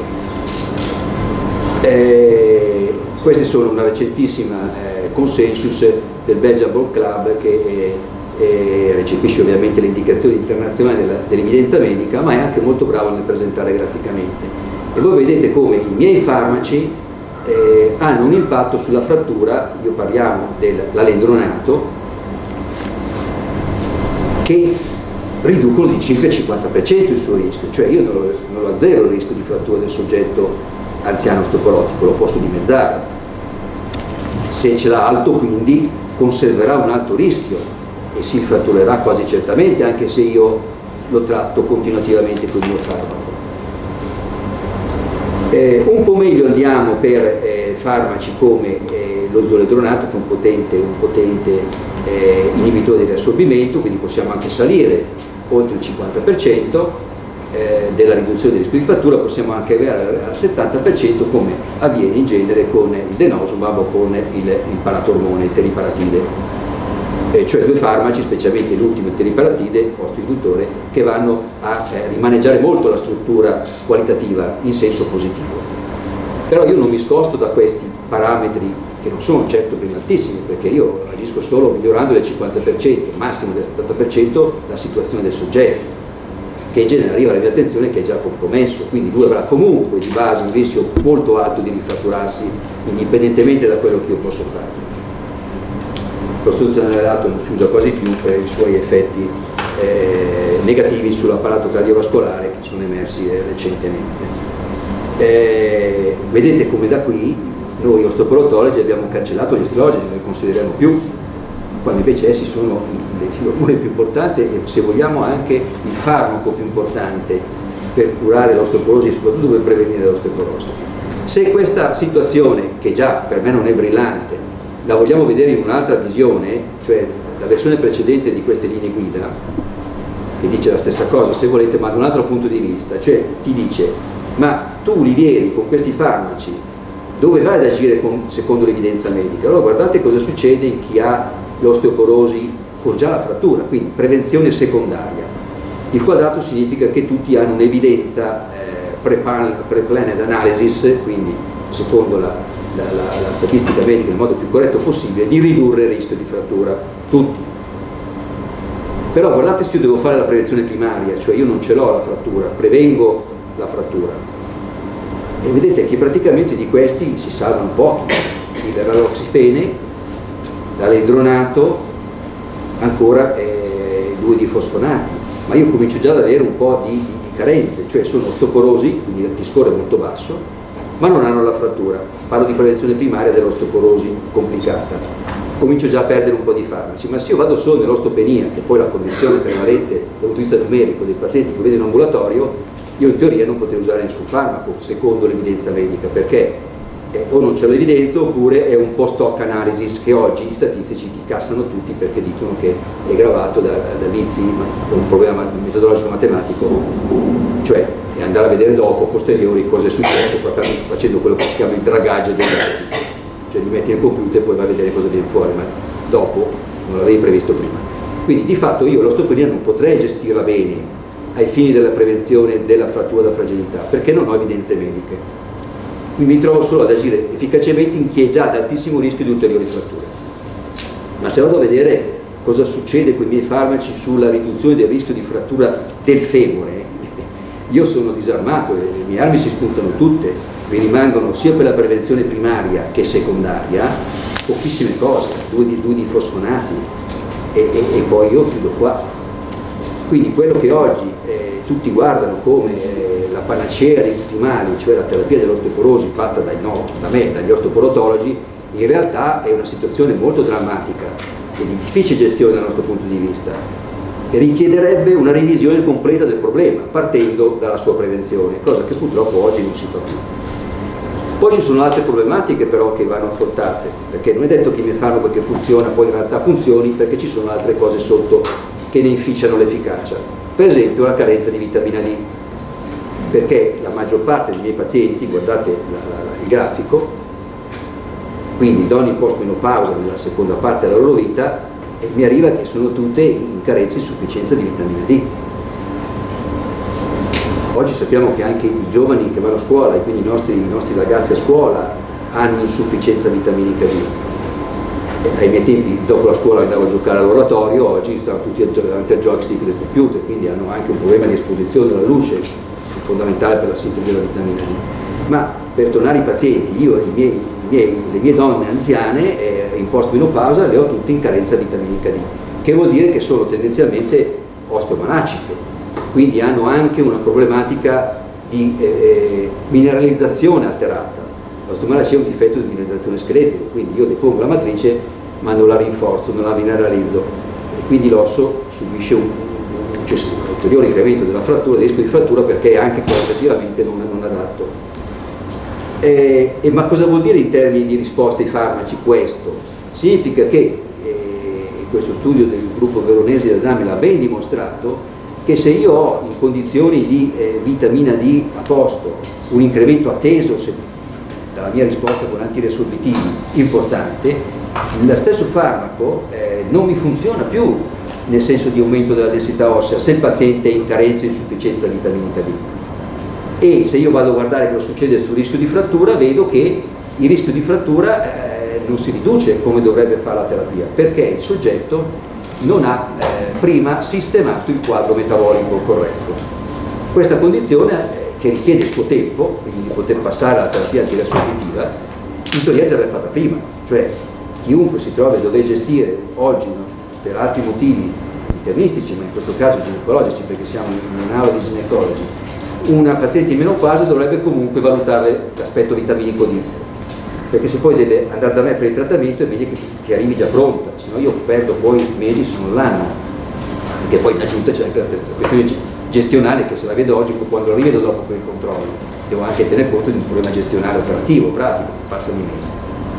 Eh, questi sono una recentissima eh, consensus del Belgian Bone Club che eh, eh, recepisce ovviamente le indicazioni internazionali dell'evidenza medica, ma è anche molto bravo nel presentare graficamente. E voi vedete come i miei farmaci eh, hanno un impatto sulla frattura, io parliamo dell'alendronato, che riducono di circa il cinquanta per cento il suo rischio, cioè io non lo, non lo azzero il rischio di frattura del soggetto anziano osteoporotico, lo posso dimezzare. Se ce l'ha alto quindi conserverà un alto rischio e si fratturerà quasi certamente anche se io lo tratto continuativamente con il mio farmaco. Eh, un po' meglio andiamo per eh, farmaci come eh, lo zoledronato, che è un potente, un potente eh, inibitore di riassorbimento, quindi possiamo anche salire oltre il cinquanta per cento eh, della riduzione del rischio di frattura, possiamo anche arrivare al settanta per cento come avviene in genere con il denosumab o con il, il paratormone, il teriparatide. Eh, cioè due farmaci, specialmente l'ultimo, il teriparatide, osteoinduttore, che vanno a eh, rimaneggiare molto la struttura qualitativa in senso positivo. Però io non mi sposto da questi parametri che non sono certo ben altissimi, perché io agisco solo migliorando del cinquanta per cento, massimo del settanta per cento la situazione del soggetto, che in genere arriva alla mia attenzione che è già compromesso, quindi lui avrà comunque di base un rischio molto alto di rifratturarsi indipendentemente da quello che io posso fare. L'ostruzione dell'ato non si usa quasi più per i suoi effetti eh, negativi sull'apparato cardiovascolare che sono emersi eh, recentemente. Eh, vedete come da qui noi osteoporotologi abbiamo cancellato gli estrogeni, non li consideriamo più, quando invece essi sono l'ormone più importante e, se vogliamo, anche il farmaco più importante per curare l'osteoporosi e soprattutto per prevenire l'osteoporosi. Se questa situazione, che già per me non è brillante, la vogliamo vedere in un'altra visione, cioè la versione precedente di queste linee guida, che dice la stessa cosa se volete, ma da un altro punto di vista, cioè ti dice: ma tu, Olivieri, con questi farmaci dove vai ad agire con, secondo l'evidenza medica? Allora guardate cosa succede in chi ha l'osteoporosi con già la frattura, quindi prevenzione secondaria. Il quadrato significa che tutti hanno un'evidenza eh, pre-planned analysis, quindi secondo la, la, la, la statistica medica nel modo più corretto possibile, di ridurre il rischio di frattura, tutti. Però guardate se io devo fare la prevenzione primaria, cioè io non ce l'ho la frattura, prevengo la frattura. E vedete che praticamente di questi si salvano pochi, il raloxifene, l'alendronato, ancora eh, due di fosfonati, ma io comincio già ad avere un po' di, di, di carenze, cioè sono osteoporosi, quindi il T-score è molto basso, ma non hanno la frattura. Parlo di prevenzione primaria dell'osteoporosi complicata. Comincio già a perdere un po' di farmaci, ma se io vado solo nell'osteopenia, che è poi la condizione prevalente dal punto di vista numerico dei pazienti che vedo in ambulatorio, io in teoria non potrei usare nessun farmaco, secondo l'evidenza medica, perché eh, o non c'è l'evidenza oppure è un post hoc analysis che oggi gli statistici ti cassano tutti perché dicono che è gravato da, da vizi, un problema metodologico matematico, cioè è andare a vedere dopo, posteriori, cosa è successo facendo quello che si chiama il dragaggio dei dati, cioè li metti nel computer e poi vai a vedere cosa viene fuori, ma dopo non l'avevi previsto prima. Quindi di fatto io l'osteopenia non potrei gestirla bene ai fini della prevenzione della frattura da fragilità, perché non ho evidenze mediche. Quindi mi trovo solo ad agire efficacemente in chi è già ad altissimo rischio di ulteriori fratture. Ma se vado a vedere cosa succede con i miei farmaci sulla riduzione del rischio di frattura del femore, io sono disarmato, le, le mie armi si spuntano tutte, mi rimangono sia per la prevenzione primaria che secondaria pochissime cose, due di, due di fosfonati e, e, e poi io chiudo qua. Quindi quello che oggi eh, tutti guardano come eh, la panacea di tutti i mali, cioè la terapia dell'osteoporosi fatta dai no, da me, dagli osteoporotologi, in realtà è una situazione molto drammatica e di difficile gestione dal nostro punto di vista e richiederebbe una revisione completa del problema, partendo dalla sua prevenzione, cosa che purtroppo oggi non si fa più. Poi ci sono altre problematiche però che vanno affrontate, perché non è detto che il mio farmaco che funziona poi in realtà funzioni, perché ci sono altre cose sotto che ne inficiano l'efficacia. Per esempio la carenza di vitamina D, perché la maggior parte dei miei pazienti, guardate la, la, il grafico, quindi donne in post-menopausa nella seconda parte della loro vita, e mi arriva che sono tutte in carenza e insufficienza di vitamina D. Oggi sappiamo che anche i giovani che vanno a scuola, e quindi i nostri, i nostri ragazzi a scuola, hanno insufficienza vitaminica D. E ai miei tempi, dopo la scuola, andavo a giocare all'oratorio, oggi stanno tutti davanti al joystick del computer, quindi hanno anche un problema di esposizione alla luce, fondamentale per la sintesi della vitamina D. Ma per tornare ai pazienti, io i miei, i miei, le mie donne anziane eh, in post-menopausa le ho tutte in carenza vitaminica D, che vuol dire che sono tendenzialmente osteomalaciche, quindi hanno anche una problematica di eh, mineralizzazione alterata. L'osteomalacia è un difetto di mineralizzazione scheletrica, quindi io depongo la matrice ma non la rinforzo, non la mineralizzo e quindi l'osso subisce un, un, un ulteriore incremento della frattura, del rischio di frattura, perché è anche qualitativamente non, non adatto. E, e, ma cosa vuol dire in termini di risposta ai farmaci questo? Significa che, eh, questo studio del gruppo veronese da Adami l'ha ben dimostrato, che se io ho in condizioni di eh, vitamina D a posto un incremento atteso se, dalla mia risposta con antiresorbitivi importante, lo stesso farmaco eh, non mi funziona più nel senso di aumento della densità ossea se il paziente è in carenza e insufficienza vitaminica D. E se io vado a guardare cosa succede sul rischio di frattura, vedo che il rischio di frattura eh, non si riduce come dovrebbe fare la terapia, perché il soggetto non ha eh, prima sistemato il quadro metabolico corretto. Questa condizione, eh, che richiede il suo tempo, quindi di poter passare alla terapia antiresorbitiva, in teoria deve essere fatta prima, cioè chiunque si trovi a dover gestire oggi, no, per altri motivi internistici, ma in questo caso ginecologici, perché siamo in un'aula di ginecologi, una paziente in menopausa dovrebbe comunque valutare l'aspetto vitaminico D. perché se poi deve andare da me per il trattamento è meglio che, che arrivi già pronta, se no io perdo poi mesi, se non l'anno, perché poi in aggiunta c'è anche la questione gestionale che se la vedo oggi, quando la rivedo dopo per il controllo, devo anche tener conto di un problema gestionale operativo, pratico, che passa di mesi.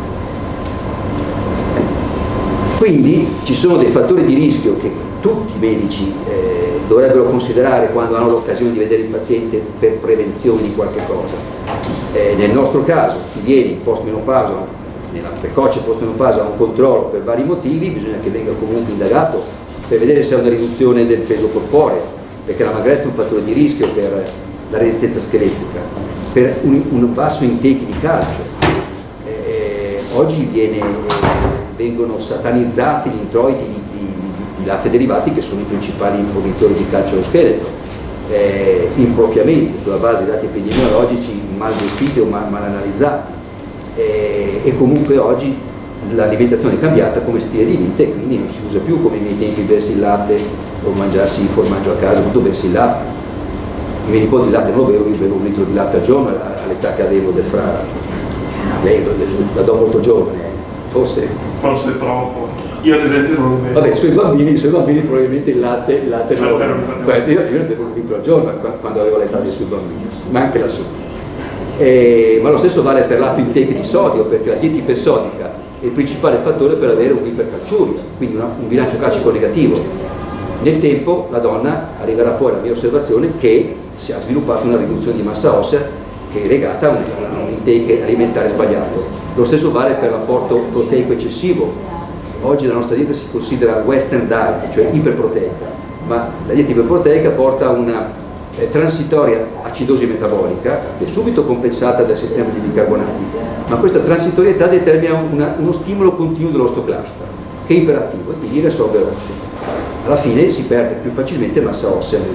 Quindi ci sono dei fattori di rischio che tutti i medici eh, dovrebbero considerare quando hanno l'occasione di vedere il paziente per prevenzione di qualche cosa. Eh, nel nostro caso, chi viene in post-menopausa, nella precoce post-menopausa, ha un controllo per vari motivi, bisogna che venga comunque indagato per vedere se ha una riduzione del peso corporeo, perché la magrezza è un fattore di rischio per la resistenza scheletrica, per un, un basso intake di calcio. Eh, oggi viene, eh, vengono satanizzati gli introiti di, di, di latte derivati, che sono i principali fornitori di calcio allo scheletro, eh, impropriamente, sulla base di dati epidemiologici mal gestiti o mal, mal analizzati. Eh, e comunque oggi l'alimentazione è cambiata come stile di vita e quindi non si usa più come nei miei tempi bersi il latte o mangiarsi il formaggio a casa, quando bersi il latte. I miei nipoti il latte non lo bevo, io bevo un litro di latte al giorno all'età che avevo del fratello. Lei la do molto giovane, forse? Forse troppo. Io ad esempio non lo bevo. Vabbè, i suoi bambini, i suoi bambini probabilmente il latte, il latte non lo bevo. Io, io ne bevo un litro al giorno quando avevo l'età dei suoi bambini, ma anche la sua. Eh, ma lo stesso vale per l'alto intake di sodio, perché la dieta ipersodica è il principale fattore per avere un'ipercalciuria, quindi una, un bilancio calcico negativo. Nel tempo la donna arriverà poi alla mia osservazione che si è sviluppata una riduzione di massa ossea che è legata a un, a un intake alimentare sbagliato. Lo stesso vale per l'apporto proteico eccessivo. Oggi la nostra dieta si considera western diet, cioè iperproteica, ma la dieta iperproteica porta a una eh, transitoria acidosi metabolica che è subito compensata dal sistema di bicarbonati, ma questa transitorietà determina una, uno stimolo continuo dell'osteoclasta che è iperattivo e quindi riassorbe l'osso. Alla fine si perde più facilmente massa ossea nel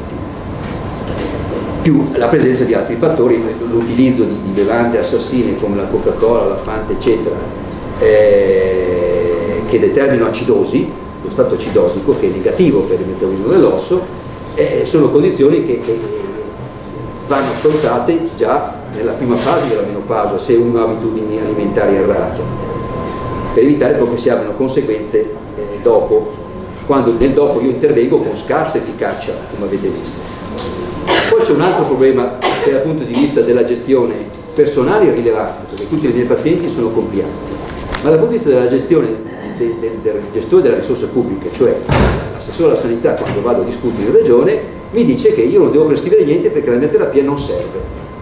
tipo, più la presenza di altri fattori, l'utilizzo di, di bevande assassine come la Coca-Cola, la Fanta eccetera, eh, che determinano acidosi, lo stato acidosico che è negativo per il metabolismo dell'osso, eh, sono condizioni che, che vanno affrontate già nella prima fase della menopausa se uno ha abitudini alimentari errate, per evitare poi che si abbiano conseguenze eh, dopo, quando nel dopo io intervengo con scarsa efficacia, come avete visto. Poi c'è un altro problema che dal punto di vista della gestione personale è rilevante, perché tutti i miei pazienti sono complianti, ma dal punto di vista della gestione del, del, del gestore della risorsa pubblica, cioè l'assessore alla sanità, quando vado a discutere in regione, mi dice che io non devo prescrivere niente perché la mia terapia non serve.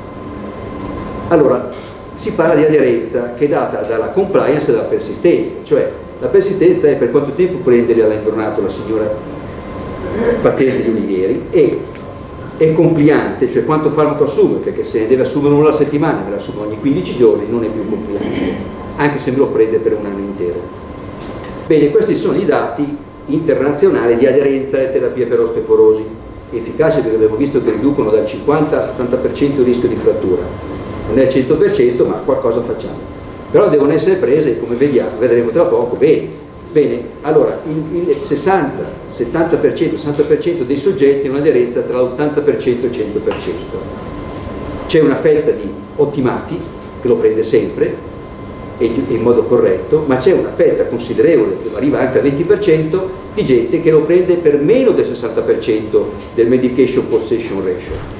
Allora, si parla di aderenza che è data dalla compliance e dalla persistenza, cioè la persistenza è per quanto tempo prende all'intornato la signora paziente di Olivieri e è compliante, cioè quanto farmaco assume, perché se ne deve assumere uno alla settimana, me la assume ogni quindici giorni, non è più compliante, anche se me lo prende per un anno intero. Bene, questi sono i dati internazionali di aderenza alle terapie per osteoporosi, efficaci perché abbiamo visto che riducono dal cinquanta al settanta per cento il rischio di frattura. Non è al cento per cento, ma qualcosa facciamo. Però devono essere prese, come vediamo, vedremo tra poco, bene. Bene, allora il, il sessanta settanta per cento, sessanta per cento dei soggetti hanno un'aderenza tra l'ottanta per cento e il cento per cento. C'è una fetta di ottimati, che lo prende sempre, e in modo corretto, ma c'è una fetta considerevole, che arriva anche al venti per cento, di gente che lo prende per meno del sessanta per cento del medication possession ratio.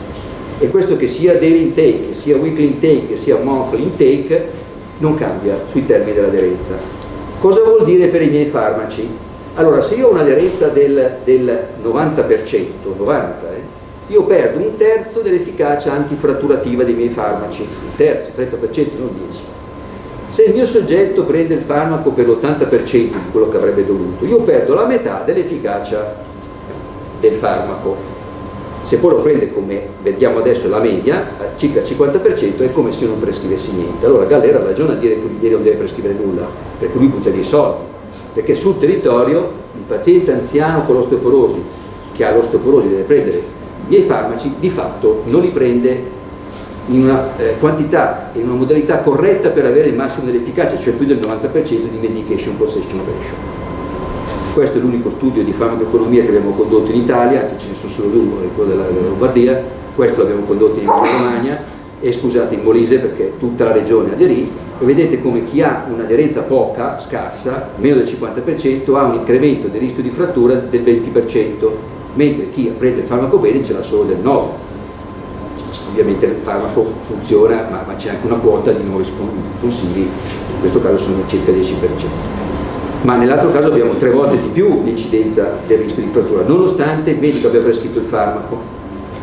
E questo che sia daily intake, che sia weekly intake, che sia monthly intake, non cambia sui termini dell'aderenza. Cosa vuol dire per i miei farmaci? Allora, se io ho un'aderenza del, del novanta per cento, novanta, eh, io perdo un terzo dell'efficacia antifratturativa dei miei farmaci, un terzo, trenta per cento, non dieci. Se il mio soggetto prende il farmaco per l'ottanta per cento di quello che avrebbe dovuto, io perdo la metà dell'efficacia del farmaco. Se poi lo prende, come vediamo adesso, la media, circa il cinquanta per cento, è come se non prescrivessi niente. Allora Galera ha ragione a dire che Olivieri non deve prescrivere nulla, perché lui butta dei soldi, perché sul territorio il paziente anziano con l'osteoporosi, che ha l'osteoporosi deve prendere i miei farmaci, di fatto non li prende in una eh, quantità e in una modalità corretta per avere il massimo dell'efficacia, cioè più del novanta per cento di medication possession ratio. Questo è l'unico studio di farmacoeconomia che abbiamo condotto in Italia, anzi ce ne sono solo due, quello della, della Lombardia, questo l'abbiamo condotto in Emilia Romagna, e scusate in Molise perché tutta la regione aderì, e vedete come chi ha un'aderenza poca, scarsa, meno del cinquanta per cento, ha un incremento del rischio di frattura del venti per cento, mentre chi prende il farmaco bene ce l'ha solo del nove per cento. Ovviamente il farmaco funziona, ma, ma c'è anche una quota di non responsivi, in questo caso sono circa il dieci per cento. Ma nell'altro caso abbiamo tre volte di più l'incidenza del rischio di frattura, nonostante il medico abbia prescritto il farmaco.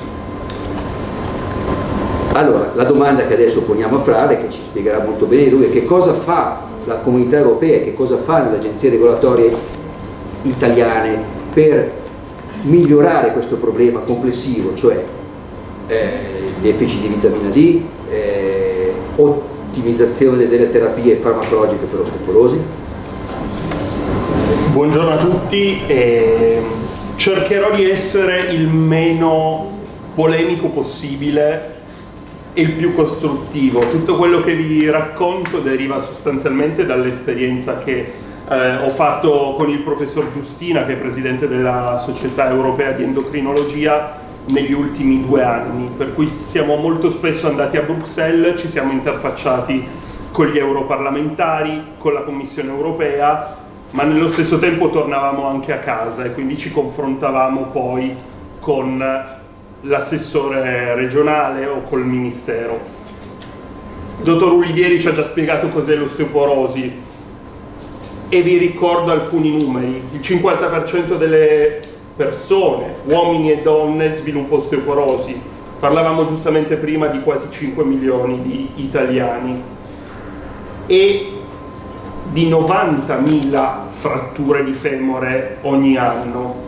Allora, la domanda che adesso poniamo a Frare, che ci spiegherà molto bene lui, è che cosa fa la comunità europea, che cosa fanno le agenzie regolatorie italiane per migliorare questo problema complessivo, cioè eh, deficit di vitamina D, eh, ottimizzazione delle terapie farmacologiche per l'osteoporosi. Buongiorno a tutti, eh, cercherò di essere il meno polemico possibile e il più costruttivo. Tutto quello che vi racconto deriva sostanzialmente dall'esperienza che eh, ho fatto con il professor Giustina, che è presidente della Società Europea di Endocrinologia, negli ultimi due anni, per cui siamo molto spesso andati a Bruxelles, ci siamo interfacciati con gli europarlamentari, con la Commissione Europea, ma nello stesso tempo tornavamo anche a casa e quindi ci confrontavamo poi con l'assessore regionale o col ministero. Il dottor Ulivieri ci ha già spiegato cos'è l'osteoporosi e vi ricordo alcuni numeri. Il cinquanta per cento delle persone, uomini e donne, sviluppa osteoporosi. Parlavamo giustamente prima di quasi cinque milioni di italiani e di novantamila fratture di femore ogni anno.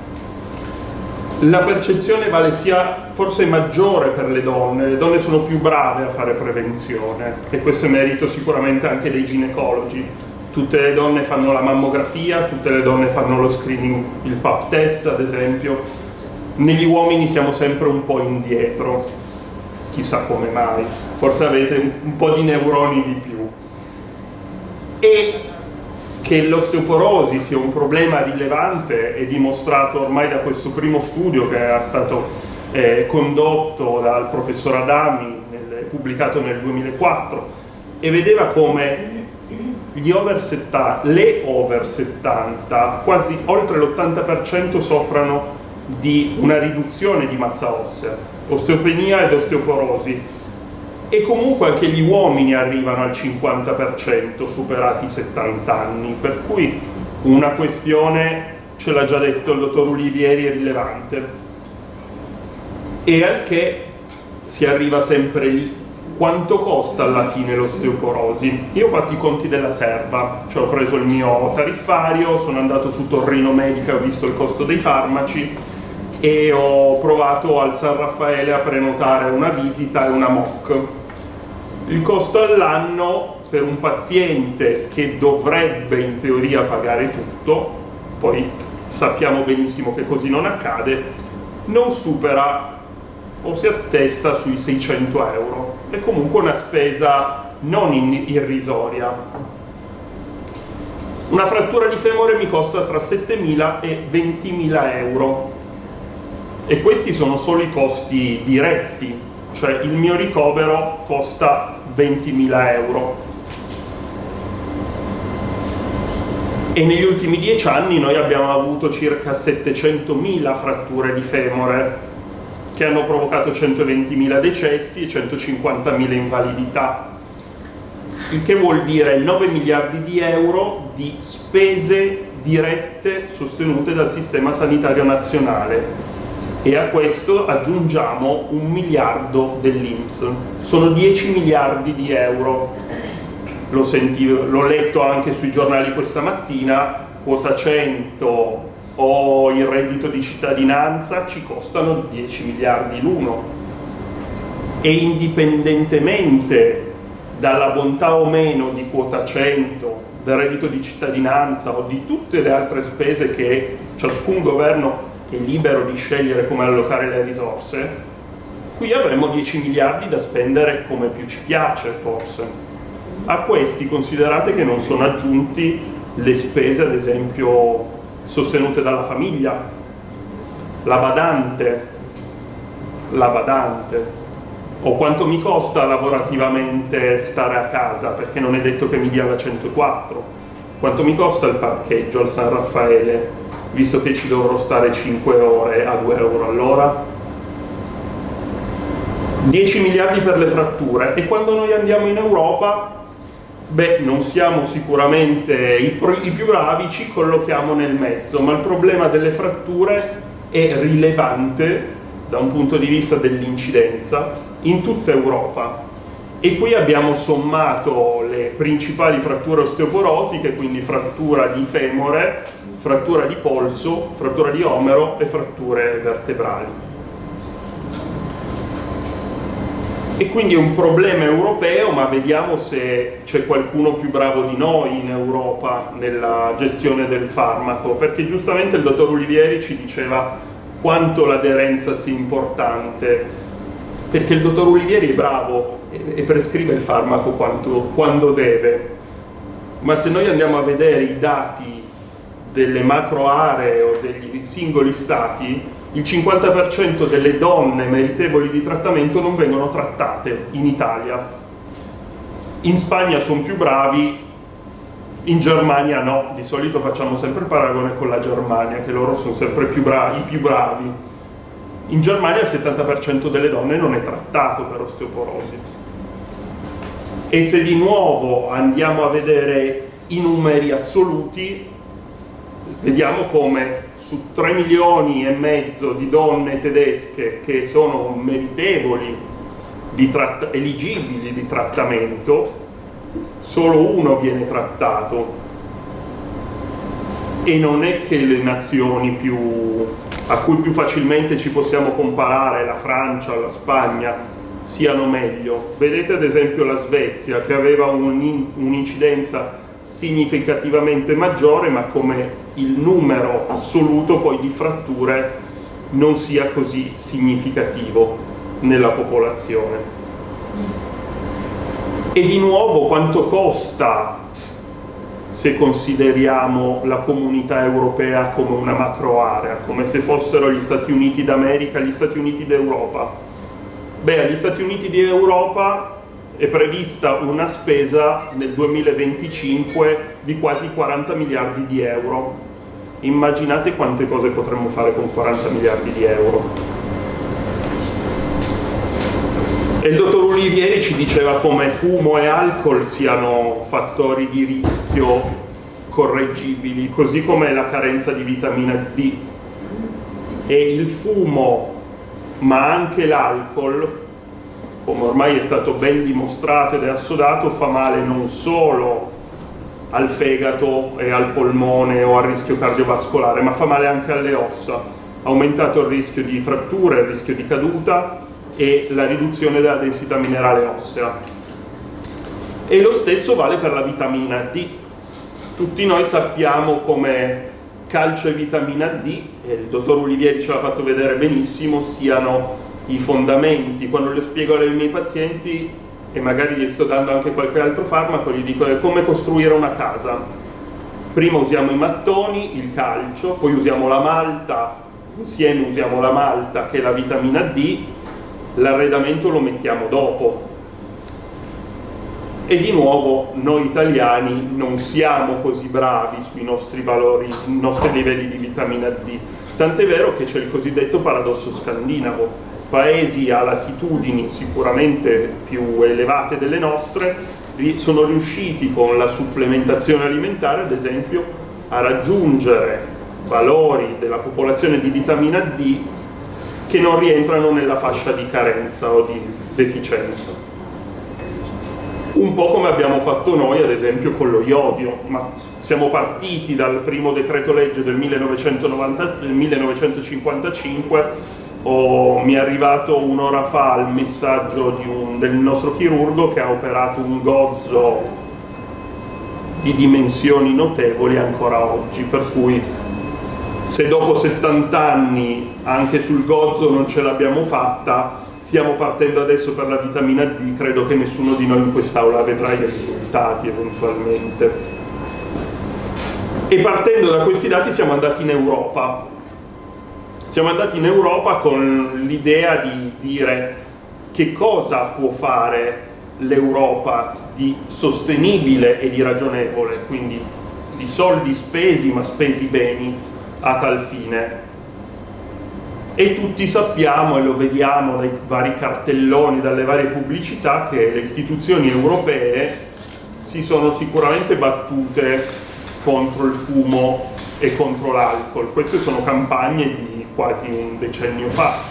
La percezione vale sia forse maggiore per le donne, le donne sono più brave a fare prevenzione e questo è merito sicuramente anche dei ginecologi. Tutte le donne fanno la mammografia, tutte le donne fanno lo screening, il pap test ad esempio. Negli uomini siamo sempre un po' indietro, chissà come mai, forse avete un po' di neuroni di più. E che l'osteoporosi sia un problema rilevante è dimostrato ormai da questo primo studio che è stato eh, condotto dal professor Adami, nel, pubblicato nel duemilaquattro, e vedeva come gli over settanta, le over settanta, quasi oltre l'ottanta per cento soffrano di una riduzione di massa ossea, osteopenia ed osteoporosi. E comunque anche gli uomini arrivano al cinquanta per cento superati i settanta anni, per cui una questione, ce l'ha già detto il dottor Ulivieri, è rilevante. E al che si arriva sempre lì, quanto costa alla fine l'osteoporosi? Io ho fatto i conti della serva, cioè ho preso il mio tariffario, sono andato su Torrino Medica, ho visto il costo dei farmaci e ho provato al San Raffaele a prenotare una visita e una M O C. Il costo all'anno per un paziente che dovrebbe in teoria pagare tutto, poi sappiamo benissimo che così non accade, non supera o si attesta sui seicento euro. È comunque una spesa non irrisoria. Una frattura di femore mi costa tra settemila e ventimila euro e questi sono solo i costi diretti. Cioè il mio ricovero costa ventimila euro e negli ultimi dieci anni noi abbiamo avuto circa settecentomila fratture di femore che hanno provocato centoventimila decessi e centocinquantamila invalidità, il che vuol dire nove miliardi di euro di spese dirette sostenute dal sistema sanitario nazionale. E a questo aggiungiamo un miliardo dell'I N P S, sono dieci miliardi di euro. L'ho sentito, l'ho letto anche sui giornali questa mattina, quota cento o il reddito di cittadinanza ci costano dieci miliardi l'uno. E indipendentemente dalla bontà o meno di quota cento, del reddito di cittadinanza o di tutte le altre spese che ciascun governo è libero di scegliere come allocare le risorse, qui avremo dieci miliardi da spendere come più ci piace forse. A questi considerate che non sono aggiunti le spese ad esempio sostenute dalla famiglia, la badante, la badante, O quanto mi costa lavorativamente stare a casa, perché non è detto che mi dia la centoquattro. Quanto mi costa il parcheggio al San Raffaele, visto che ci dovrò stare cinque ore a due euro all'ora? dieci miliardi per le fratture. E quando noi andiamo in Europa, beh, non siamo sicuramente i, i più bravi, ci collochiamo nel mezzo, ma il problema delle fratture è rilevante da un punto di vista dell'incidenza in tutta Europa. E qui abbiamo sommato le principali fratture osteoporotiche, quindi frattura di femore, frattura di polso, frattura di omero e fratture vertebrali. E quindi è un problema europeo, ma vediamo se c'è qualcuno più bravo di noi in Europa nella gestione del farmaco, perché giustamente il dottor Olivieri ci diceva quanto l'aderenza sia importante, perché il dottor Olivieri è bravo e prescrive il farmaco quanto, quando deve, ma se noi andiamo a vedere i dati delle macro aree o degli singoli stati, il cinquanta per cento delle donne meritevoli di trattamento non vengono trattate in Italia. In Spagna sono più bravi, in Germania no, di solito facciamo sempre il paragone con la Germania, che loro sono sempre più bravi, i più bravi. In Germania il settanta per cento delle donne non è trattato per osteoporosi. E se di nuovo andiamo a vedere i numeri assoluti, vediamo come su tre milioni e mezzo di donne tedesche che sono meritevoli, di tratt- eligibili di trattamento, solo uno viene trattato. E non è che le nazioni più, a cui più facilmente ci possiamo comparare, la Francia, la Spagna, siano meglio. Vedete ad esempio la Svezia, che aveva un'incidenza significativamente maggiore, ma come il numero assoluto poi di fratture non sia così significativo nella popolazione. E di nuovo quanto costa, se consideriamo la comunità europea come una macro area, come se fossero gli Stati Uniti d'America, gli Stati Uniti d'Europa? Beh, agli Stati Uniti d'Europa è prevista una spesa nel duemilaventicinque di quasi quaranta miliardi di euro. Immaginate quante cose potremmo fare con quaranta miliardi di euro. E il dottor Olivieri ci diceva come fumo e alcol siano fattori di rischio correggibili, così come la carenza di vitamina D. E il fumo, ma anche l'alcol, come ormai è stato ben dimostrato ed è assodato, fa male non solo al fegato e al polmone o al rischio cardiovascolare, ma fa male anche alle ossa. Ha aumentato il rischio di fratture, il rischio di caduta e la riduzione della densità minerale ossea. E lo stesso vale per la vitamina D. Tutti noi sappiamo come calcio e vitamina D, e il dottor Olivieri ce l'ha fatto vedere benissimo, siano i fondamenti. Quando le spiego ai miei pazienti, e magari gli sto dando anche qualche altro farmaco, gli dico è come costruire una casa. Prima usiamo i mattoni, il calcio, poi usiamo la malta, insieme usiamo la malta che è la vitamina D, l'arredamento lo mettiamo dopo. E di nuovo noi italiani non siamo così bravi sui nostri valori, i nostri livelli di vitamina D, tant'è vero che c'è il cosiddetto paradosso scandinavo. Paesi a latitudini sicuramente più elevate delle nostre sono riusciti con la supplementazione alimentare, ad esempio, a raggiungere valori della popolazione di vitamina D che non rientrano nella fascia di carenza o di deficienza. Un po' come abbiamo fatto noi, ad esempio, con lo iodio, ma siamo partiti dal primo decreto legge del millenovecentonovanta, del millenovecentocinquantacinque. Oh, mi è arrivato un'ora fa il messaggio di un, del nostro chirurgo che ha operato un gozzo di dimensioni notevoli ancora oggi, per cui se dopo settanta anni anche sul gozzo non ce l'abbiamo fatta, stiamo partendo adesso per la vitamina D, credo che nessuno di noi in quest'aula vedrà i risultati eventualmente. E partendo da questi dati siamo andati in Europa. Siamo andati in Europa con l'idea di dire che cosa può fare l'Europa di sostenibile e di ragionevole, quindi di soldi spesi ma spesi bene a tal fine. E tutti sappiamo, e lo vediamo dai vari cartelloni, dalle varie pubblicità, che le istituzioni europee si sono sicuramente battute contro il fumo e contro l'alcol. Queste sono campagne di quasi un decennio fa.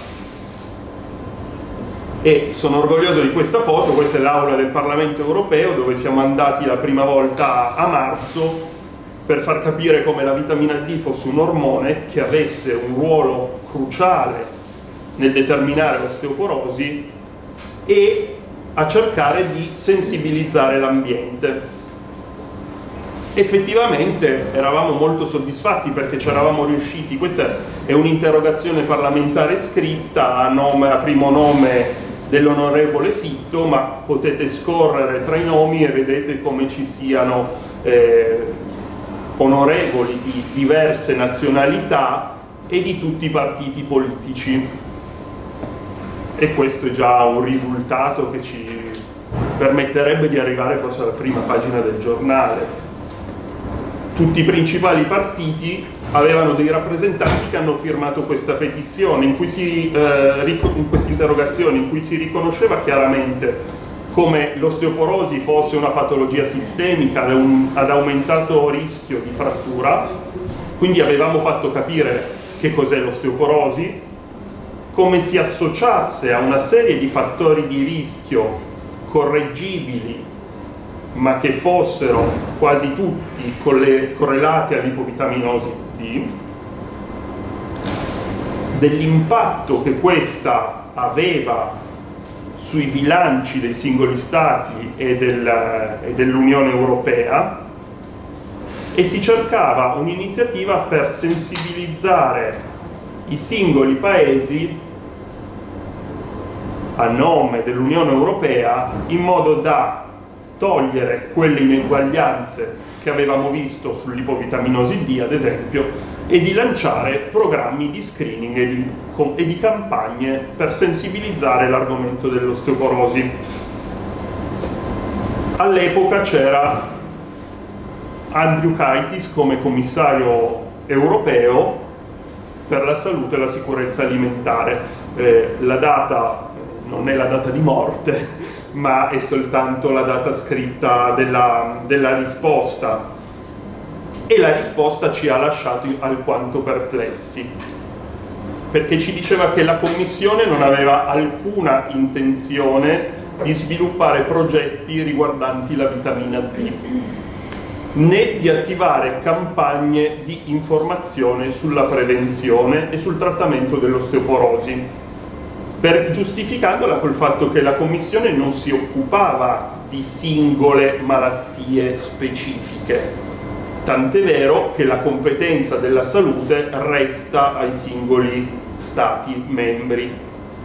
E sono orgoglioso di questa foto. Questa è l'aula del Parlamento europeo, dove siamo andati la prima volta a marzo per far capire come la vitamina D fosse un ormone che avesse un ruolo cruciale nel determinare l'osteoporosi e a cercare di sensibilizzare l'ambiente. Effettivamente eravamo molto soddisfatti perché ci eravamo riusciti. Questa è un'interrogazione parlamentare scritta a, nome, a primo nome dell'onorevole Fitto, ma potete scorrere tra i nomi e vedete come ci siano eh, onorevoli di diverse nazionalità e di tutti i partiti politici, e questo è già un risultato che ci permetterebbe di arrivare forse alla prima pagina del giornale. Tutti i principali partiti avevano dei rappresentanti che hanno firmato questa petizione, in cui si, eh, in questa interrogazione, in cui si riconosceva chiaramente come l'osteoporosi fosse una patologia sistemica ad aumentato rischio di frattura. Quindi avevamo fatto capire che cos'è l'osteoporosi, come si associasse a una serie di fattori di rischio correggibili, ma che fossero quasi tutti correlati all'ipovitaminosi D, dell'impatto che questa aveva sui bilanci dei singoli stati e, del, e dell'Unione Europea, e si cercava un'iniziativa per sensibilizzare i singoli paesi a nome dell'Unione Europea, in modo da togliere quelle ineguaglianze che avevamo visto sull'ipovitaminosi D, ad esempio, e di lanciare programmi di screening e di, e di campagne per sensibilizzare l'argomento dell'osteoporosi. All'epoca c'era Andriukaitis come commissario europeo per la salute e la sicurezza alimentare. Eh, la data non è la data di morte, ma è soltanto la data scritta della, della risposta, e la risposta ci ha lasciato alquanto perplessi, perché ci diceva che la Commissione non aveva alcuna intenzione di sviluppare progetti riguardanti la vitamina D, né di attivare campagne di informazione sulla prevenzione e sul trattamento dell'osteoporosi, per giustificandola col fatto che la Commissione non si occupava di singole malattie specifiche, tant'è vero che la competenza della salute resta ai singoli Stati membri.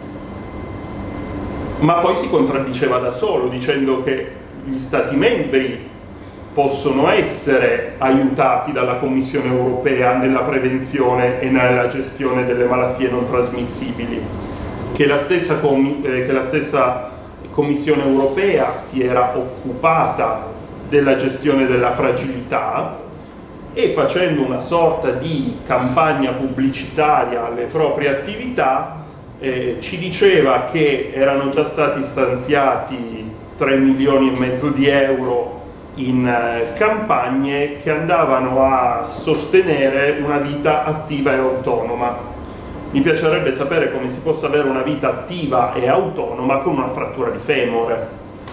Ma poi si contraddiceva da solo, dicendo che gli Stati membri possono essere aiutati dalla Commissione europea nella prevenzione e nella gestione delle malattie non trasmissibili, che la stessa, com eh, che la stessa Commissione europea si era occupata della gestione della fragilità, e facendo una sorta di campagna pubblicitaria alle proprie attività eh, ci diceva che erano già stati stanziati tre milioni e mezzo di euro in eh, campagne che andavano a sostenere una vita attiva e autonoma. Mi piacerebbe sapere come si possa avere una vita attiva e autonoma con una frattura di femore.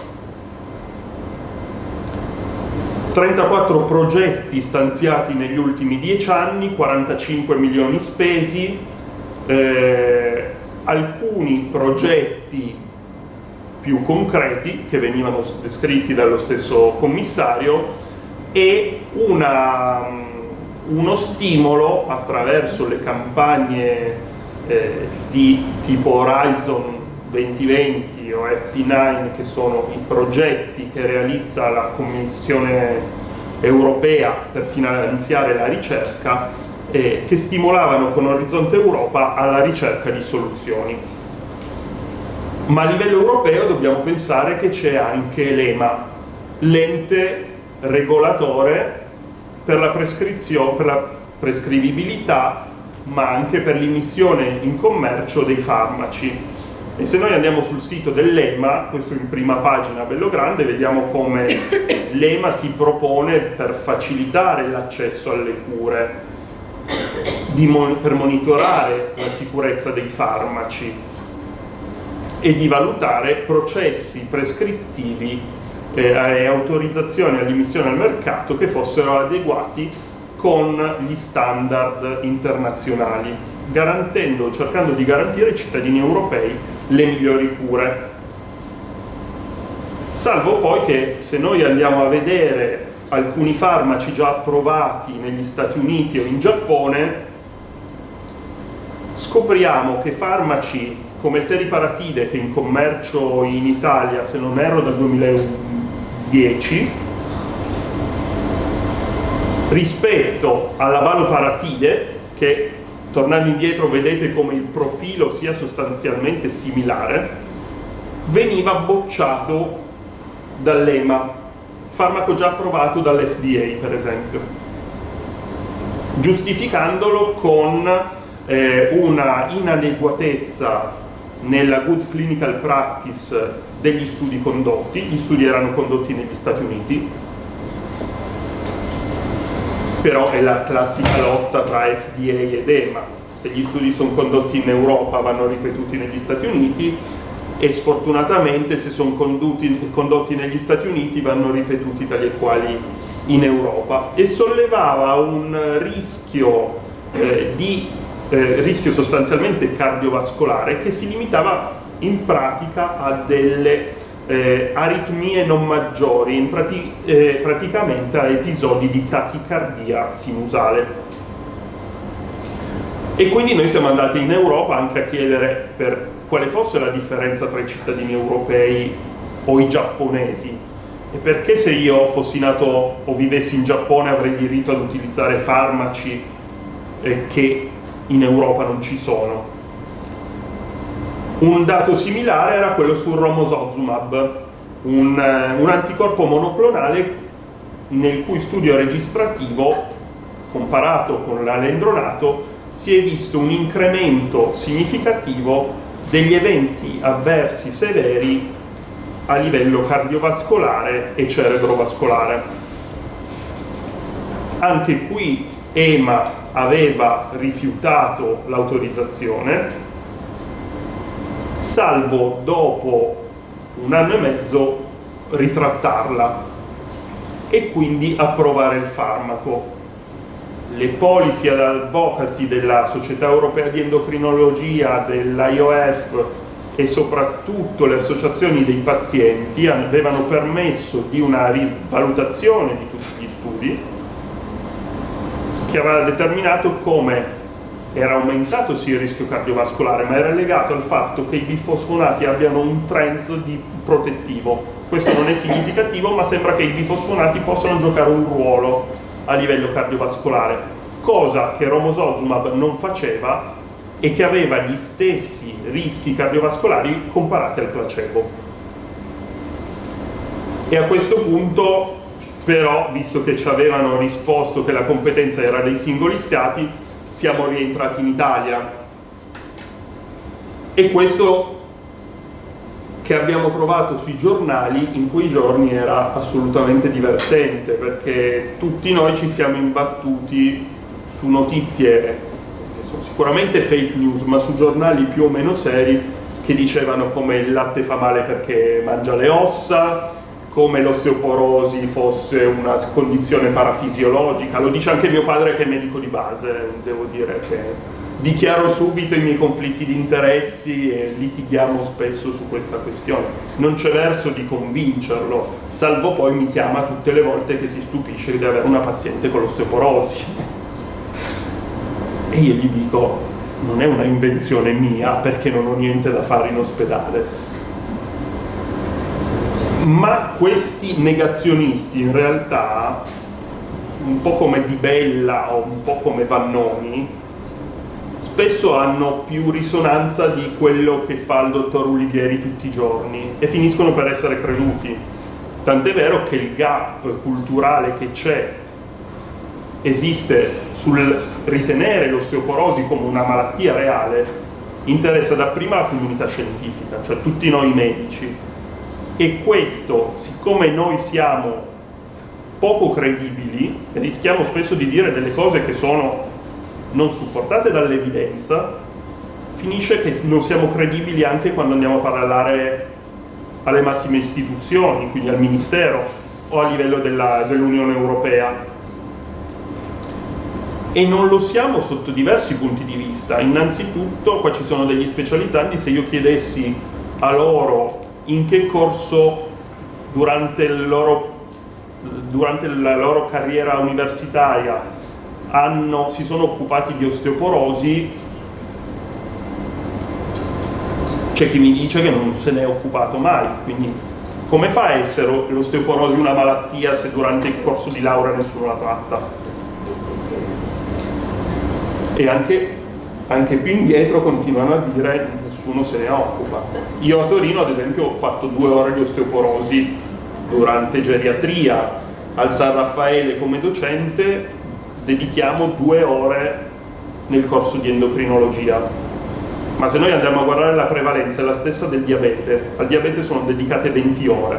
trentaquattro progetti stanziati negli ultimi dieci anni, quarantacinque milioni spesi, eh, alcuni progetti più concreti che venivano descritti dallo stesso commissario, e una, uno stimolo attraverso le campagne eh, di tipo Horizon duemilaventi o F P nove, che sono i progetti che realizza la Commissione europea per finanziare la ricerca, eh, che stimolavano con Orizzonte Europa alla ricerca di soluzioni. Ma a livello europeo dobbiamo pensare che c'è anche l'EMA, l'ente regolatore per la prescrizione, per la prescrivibilità, ma anche per l'immissione in commercio dei farmaci. E se noi andiamo sul sito dell'EMA, questo in prima pagina bello grande, vediamo come l'EMA si propone per facilitare l'accesso alle cure, di mon- per monitorare la sicurezza dei farmaci e di valutare processi prescrittivi eh, e autorizzazioni all'immissione al mercato che fossero adeguati con gli standard internazionali, garantendo, cercando di garantire ai cittadini europei le migliori cure. Salvo poi che, se noi andiamo a vedere alcuni farmaci già approvati negli Stati Uniti o in Giappone, scopriamo che farmaci come il teriparatide, che è in commercio in Italia, se non erro dal duemiladieci, rispetto alla valoparatide, che tornando indietro vedete come il profilo sia sostanzialmente similare, veniva bocciato dall'EMA, farmaco già approvato dall'F D A per esempio, giustificandolo con eh, una inadeguatezza nella good clinical practice degli studi condotti. Gli studi erano condotti negli Stati Uniti, però è la classica lotta tra F D A ed EMA. Se gli studi sono condotti in Europa vanno ripetuti negli Stati Uniti, e sfortunatamente se sono condotti, condotti negli Stati Uniti vanno ripetuti tali e quali in Europa, e sollevava un rischio eh, di eh, rischio sostanzialmente cardiovascolare che si limitava in pratica a delle Eh, aritmie non maggiori, in prati eh, praticamente a episodi di tachicardia sinusale. E quindi noi siamo andati in Europa anche a chiedere per quale fosse la differenza tra i cittadini europei o i giapponesi, e perché se io fossi nato o vivessi in Giappone avrei diritto ad utilizzare farmaci eh, che in Europa non ci sono. Un dato similare era quello sul romosozumab, un, un anticorpo monoclonale nel cui studio registrativo, comparato con l'alendronato, si è visto un incremento significativo degli eventi avversi severi a livello cardiovascolare e cerebrovascolare. Anche qui EMA aveva rifiutato l'autorizzazione, salvo dopo un anno e mezzo ritrattarla e quindi approvare il farmaco. Le policy ad advocacy della Società Europea di Endocrinologia, dell'I O F e soprattutto le associazioni dei pazienti avevano permesso di una rivalutazione di tutti gli studi, che aveva determinato come era aumentato sì il rischio cardiovascolare, ma era legato al fatto che i bifosfonati abbiano un trends di protettivo. Questo non è significativo, ma sembra che i bifosfonati possano giocare un ruolo a livello cardiovascolare, cosa che romosozumab non faceva e che aveva gli stessi rischi cardiovascolari comparati al placebo. E a questo punto, però, visto che ci avevano risposto che la competenza era dei singoli stati, siamo rientrati in Italia, e questo che abbiamo trovato sui giornali in quei giorni era assolutamente divertente, perché tutti noi ci siamo imbattuti su notizie che sono sicuramente fake news, ma su giornali più o meno seri, che dicevano come il latte fa male perché mangia le ossa, come l'osteoporosi fosse una condizione parafisiologica. Lo dice anche mio padre che è medico di base, devo dire che dichiaro subito i miei conflitti di interessi e litighiamo spesso su questa questione. Non c'è verso di convincerlo, salvo poi mi chiama tutte le volte che si stupisce di avere una paziente con l'osteoporosi. E io gli dico, non è una invenzione mia perché non ho niente da fare in ospedale. Ma questi negazionisti in realtà, un po' come Di Bella o un po' come Vannoni, spesso hanno più risonanza di quello che fa il dottor Ulivieri tutti i giorni e finiscono per essere creduti. Tant'è vero che il gap culturale che c'è, esiste sul ritenere l'osteoporosi come una malattia reale, interessa dapprima la comunità scientifica, cioè tutti noi medici. E questo, siccome noi siamo poco credibili, rischiamo spesso di dire delle cose che sono non supportate dall'evidenza, finisce che non siamo credibili anche quando andiamo a parlare alle massime istituzioni, quindi al Ministero o a livello dell'Unione Europea. E non lo siamo sotto diversi punti di vista. Innanzitutto, qua ci sono degli specializzanti, se io chiedessi a loro in che corso durante, il loro, durante la loro carriera universitaria hanno, si sono occupati di osteoporosi, c'è chi mi dice che non se ne è occupato mai. Quindi come fa a essere l'osteoporosi una malattia se durante il corso di laurea nessuno la tratta? E anche, anche più indietro continuano a dire che nessuno se ne occupa. Io a Torino, ad esempio, ho fatto due ore di osteoporosi durante geriatria. Al San Raffaele come docente dedichiamo due ore nel corso di endocrinologia. Ma se noi andiamo a guardare la prevalenza è la stessa del diabete. Al diabete sono dedicate venti ore.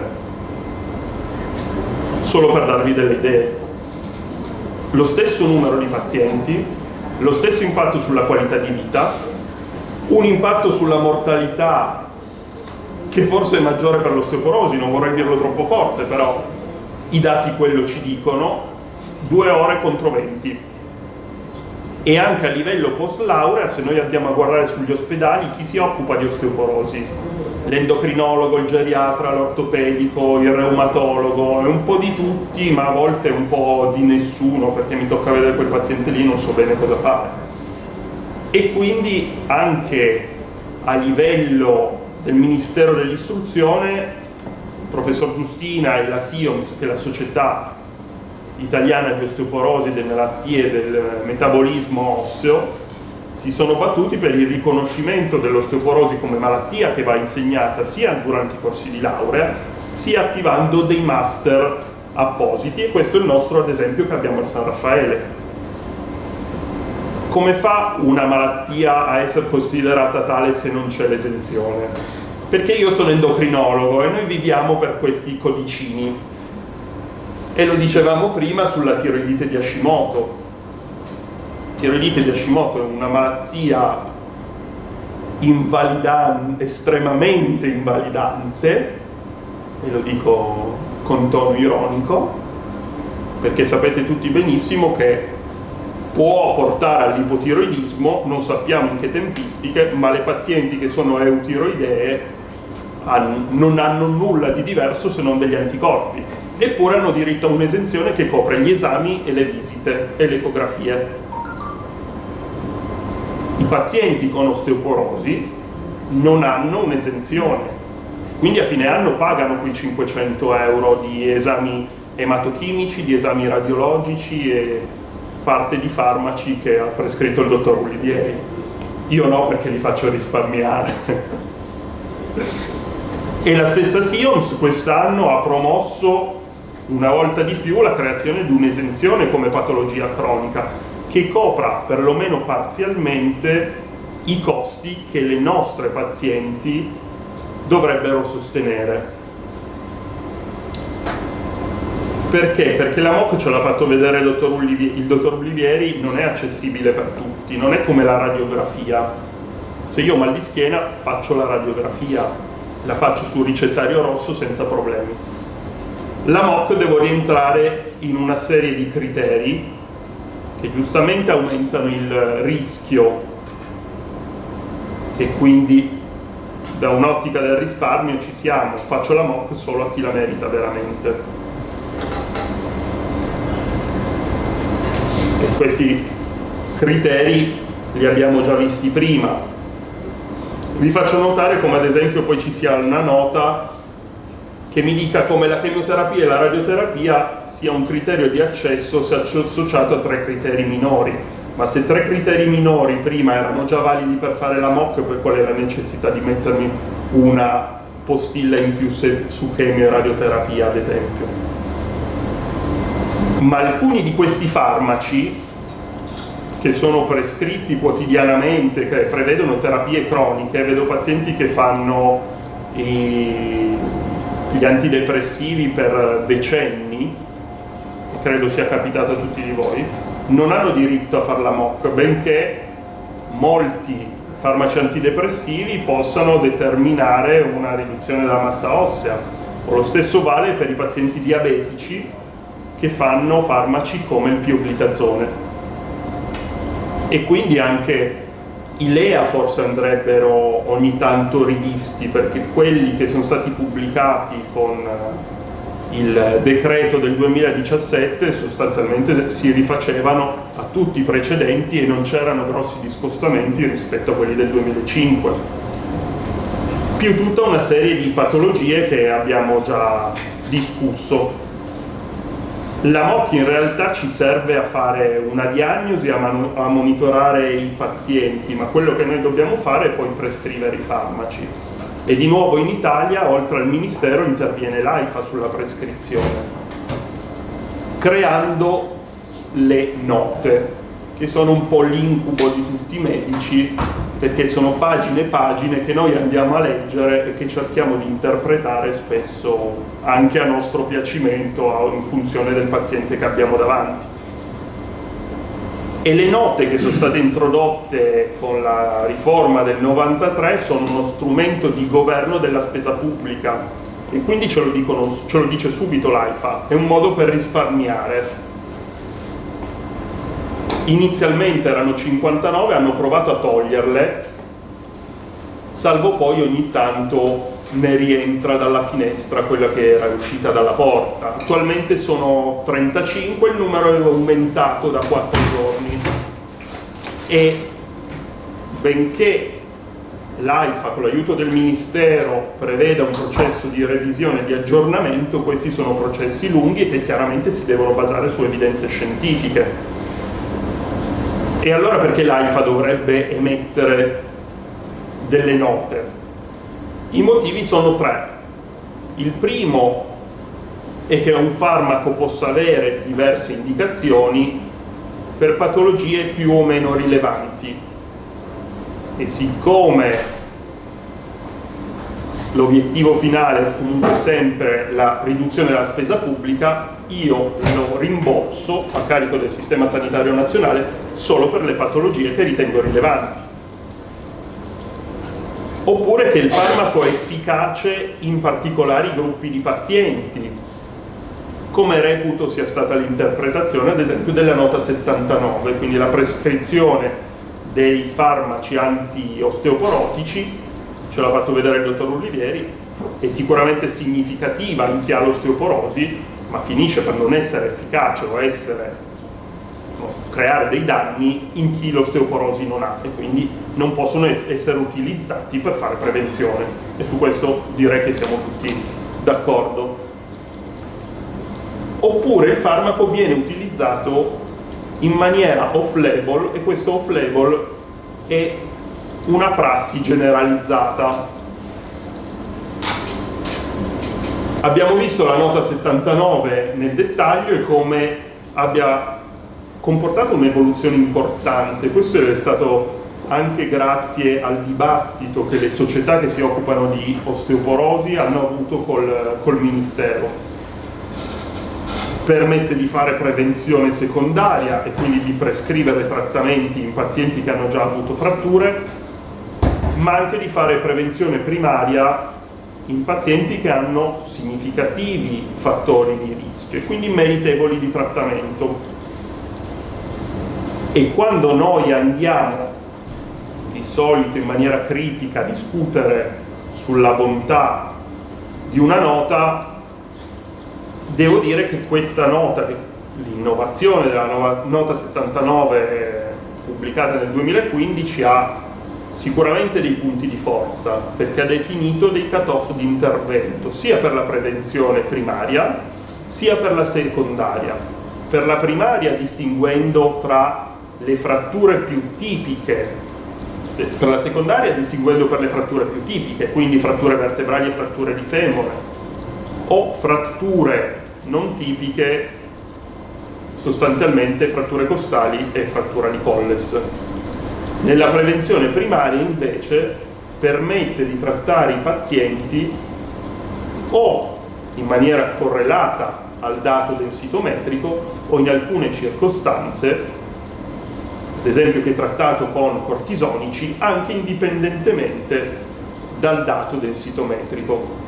Solo per darvi delle idee. Lo stesso numero di pazienti, lo stesso impatto sulla qualità di vita, un impatto sulla mortalità che forse è maggiore per l'osteoporosi, non vorrei dirlo troppo forte, però i dati quello ci dicono, due ore contro venti. E anche a livello post laurea, se noi andiamo a guardare sugli ospedali, chi si occupa di osteoporosi? L'endocrinologo, il geriatra, l'ortopedico, il reumatologo, è un po' di tutti, ma a volte è un po' di nessuno, perché mi tocca vedere quel paziente lì e non so bene cosa fare. E quindi anche a livello del Ministero dell'Istruzione, il professor Giustina e la SIOMS, che è la Società Italiana di Osteoporosi, delle malattie del metabolismo osseo, si sono battuti per il riconoscimento dell'osteoporosi come malattia che va insegnata sia durante i corsi di laurea, sia attivando dei master appositi, e questo è il nostro, ad esempio, che abbiamo al San Raffaele. Come fa una malattia a essere considerata tale se non c'è l'esenzione? Perché io sono endocrinologo e noi viviamo per questi codicini. E lo dicevamo prima sulla tiroidite di Hashimoto. Tiroidite di Hashimoto è una malattia invalidante, estremamente invalidante, e lo dico con tono ironico, perché sapete tutti benissimo che può portare all'ipotiroidismo, non sappiamo in che tempistiche, ma le pazienti che sono eutiroidee hanno, non hanno nulla di diverso se non degli anticorpi, eppure hanno diritto a un'esenzione che copre gli esami e le visite e le ecografie. I pazienti con osteoporosi non hanno un'esenzione, quindi a fine anno pagano quei cinquecento euro di esami ematochimici, di esami radiologici e parte di farmaci che ha prescritto il dottor Ulivieri. Io no, perché li faccio risparmiare. E la stessa SIOMS quest'anno ha promosso una volta di più la creazione di un'esenzione come patologia cronica che copra perlomeno parzialmente i costi che le nostre pazienti dovrebbero sostenere. Perché? Perché la M O C ce l'ha fatto vedere il dottor Ulivieri, il dottor Ulivieri non è accessibile per tutti, non è come la radiografia. Se io ho mal di schiena faccio la radiografia, la faccio sul ricettario rosso senza problemi. La M O C devo rientrare in una serie di criteri che giustamente aumentano il rischio e quindi da un'ottica del risparmio ci siamo, faccio la M O C solo a chi la merita veramente. E questi criteri li abbiamo già visti prima. Vi faccio notare come ad esempio poi ci sia una nota che mi dica come la chemioterapia e la radioterapia sia un criterio di accesso se associato a tre criteri minori. ma se tre criteri minori prima erano già validi per fare la M O C, poi qual è la necessità di mettermi una postilla in più su chemio e radioterapia, ad esempio? Ma alcuni di questi farmaci, che sono prescritti quotidianamente, che prevedono terapie croniche, vedo pazienti che fanno i, gli antidepressivi per decenni, credo sia capitato a tutti di voi, non hanno diritto a fare la M O C, benché molti farmaci antidepressivi possano determinare una riduzione della massa ossea. O lo stesso vale per i pazienti diabetici che fanno farmaci come il pioglitazone. E quindi anche i L E A forse andrebbero ogni tanto rivisti, perché quelli che sono stati pubblicati con il decreto del duemiladiciassette sostanzialmente si rifacevano a tutti i precedenti e non c'erano grossi discostamenti rispetto a quelli del duemilacinque, più tutta una serie di patologie che abbiamo già discusso. La M O C in realtà ci serve a fare una diagnosi, a, a monitorare i pazienti, ma quello che noi dobbiamo fare è poi prescrivere i farmaci. E di nuovo in Italia, oltre al Ministero, interviene l'AIFA sulla prescrizione, creando le note, che sono un po' l'incubo di tutti i medici, perché sono pagine e pagine che noi andiamo a leggere e che cerchiamo di interpretare spesso anche a nostro piacimento, in funzione del paziente che abbiamo davanti. E le note che sono state introdotte con la riforma del novantatré sono uno strumento di governo della spesa pubblica, e quindi ce lo, dicono, ce lo dice subito l'AIFA, è un modo per risparmiare. Inizialmente erano cinquantanove, hanno provato a toglierle, salvo poi ogni tanto ne rientra dalla finestra quella che era uscita dalla porta. Attualmente sono trentacinque, il numero è aumentato da quattro giorni, e benché l'AIFA con l'aiuto del Ministero preveda un processo di revisione e di aggiornamento, questi sono processi lunghi e che chiaramente si devono basare su evidenze scientifiche. E allora perché l'AIFA dovrebbe emettere delle note? I motivi sono tre. Il primo è che un farmaco possa avere diverse indicazioni per patologie più o meno rilevanti, e siccome l'obiettivo finale è comunque sempre la riduzione della spesa pubblica, io lo rimborso a carico del Sistema Sanitario Nazionale solo per le patologie che ritengo rilevanti. Oppure che il farmaco è efficace in particolari gruppi di pazienti, come reputo sia stata l'interpretazione ad esempio della nota settantanove, quindi la prescrizione dei farmaci anti-osteoporotici, ce l'ha fatto vedere il dottor Ulivieri, è sicuramente significativa in chi ha l'osteoporosi, ma finisce per non essere efficace o essere, no, creare dei danni in chi l'osteoporosi non ha, e quindi non possono essere utilizzati per fare prevenzione, e su questo direi che siamo tutti d'accordo. Oppure il farmaco viene utilizzato in maniera off-label, e questo off-label è una prassi generalizzata. Abbiamo visto la nota settantanove nel dettaglio e come abbia comportato un'evoluzione importante. Questo è stato anche grazie al dibattito che le società che si occupano di osteoporosi hanno avuto col, col Ministero. Permette di fare prevenzione secondaria e quindi di prescrivere trattamenti in pazienti che hanno già avuto fratture, ma anche di fare prevenzione primaria in pazienti che hanno significativi fattori di rischio e quindi meritevoli di trattamento. E quando noi andiamo di solito in maniera critica a discutere sulla bontà di una nota, devo dire che questa nota, l'innovazione della nota settantanove pubblicata nel duemilaquindici, ha sicuramente dei punti di forza, perché ha definito dei cut-off di intervento sia per la prevenzione primaria sia per la secondaria. Per la primaria distinguendo tra le fratture più tipiche, per la secondaria distinguendo per le fratture più tipiche, quindi fratture vertebrali e fratture di femore, o fratture non tipiche, sostanzialmente fratture costali e frattura di Colles. Nella prevenzione primaria invece permette di trattare i pazienti o in maniera correlata al dato densitometrico o in alcune circostanze, ad esempio che è trattato con cortisonici, anche indipendentemente dal dato densitometrico.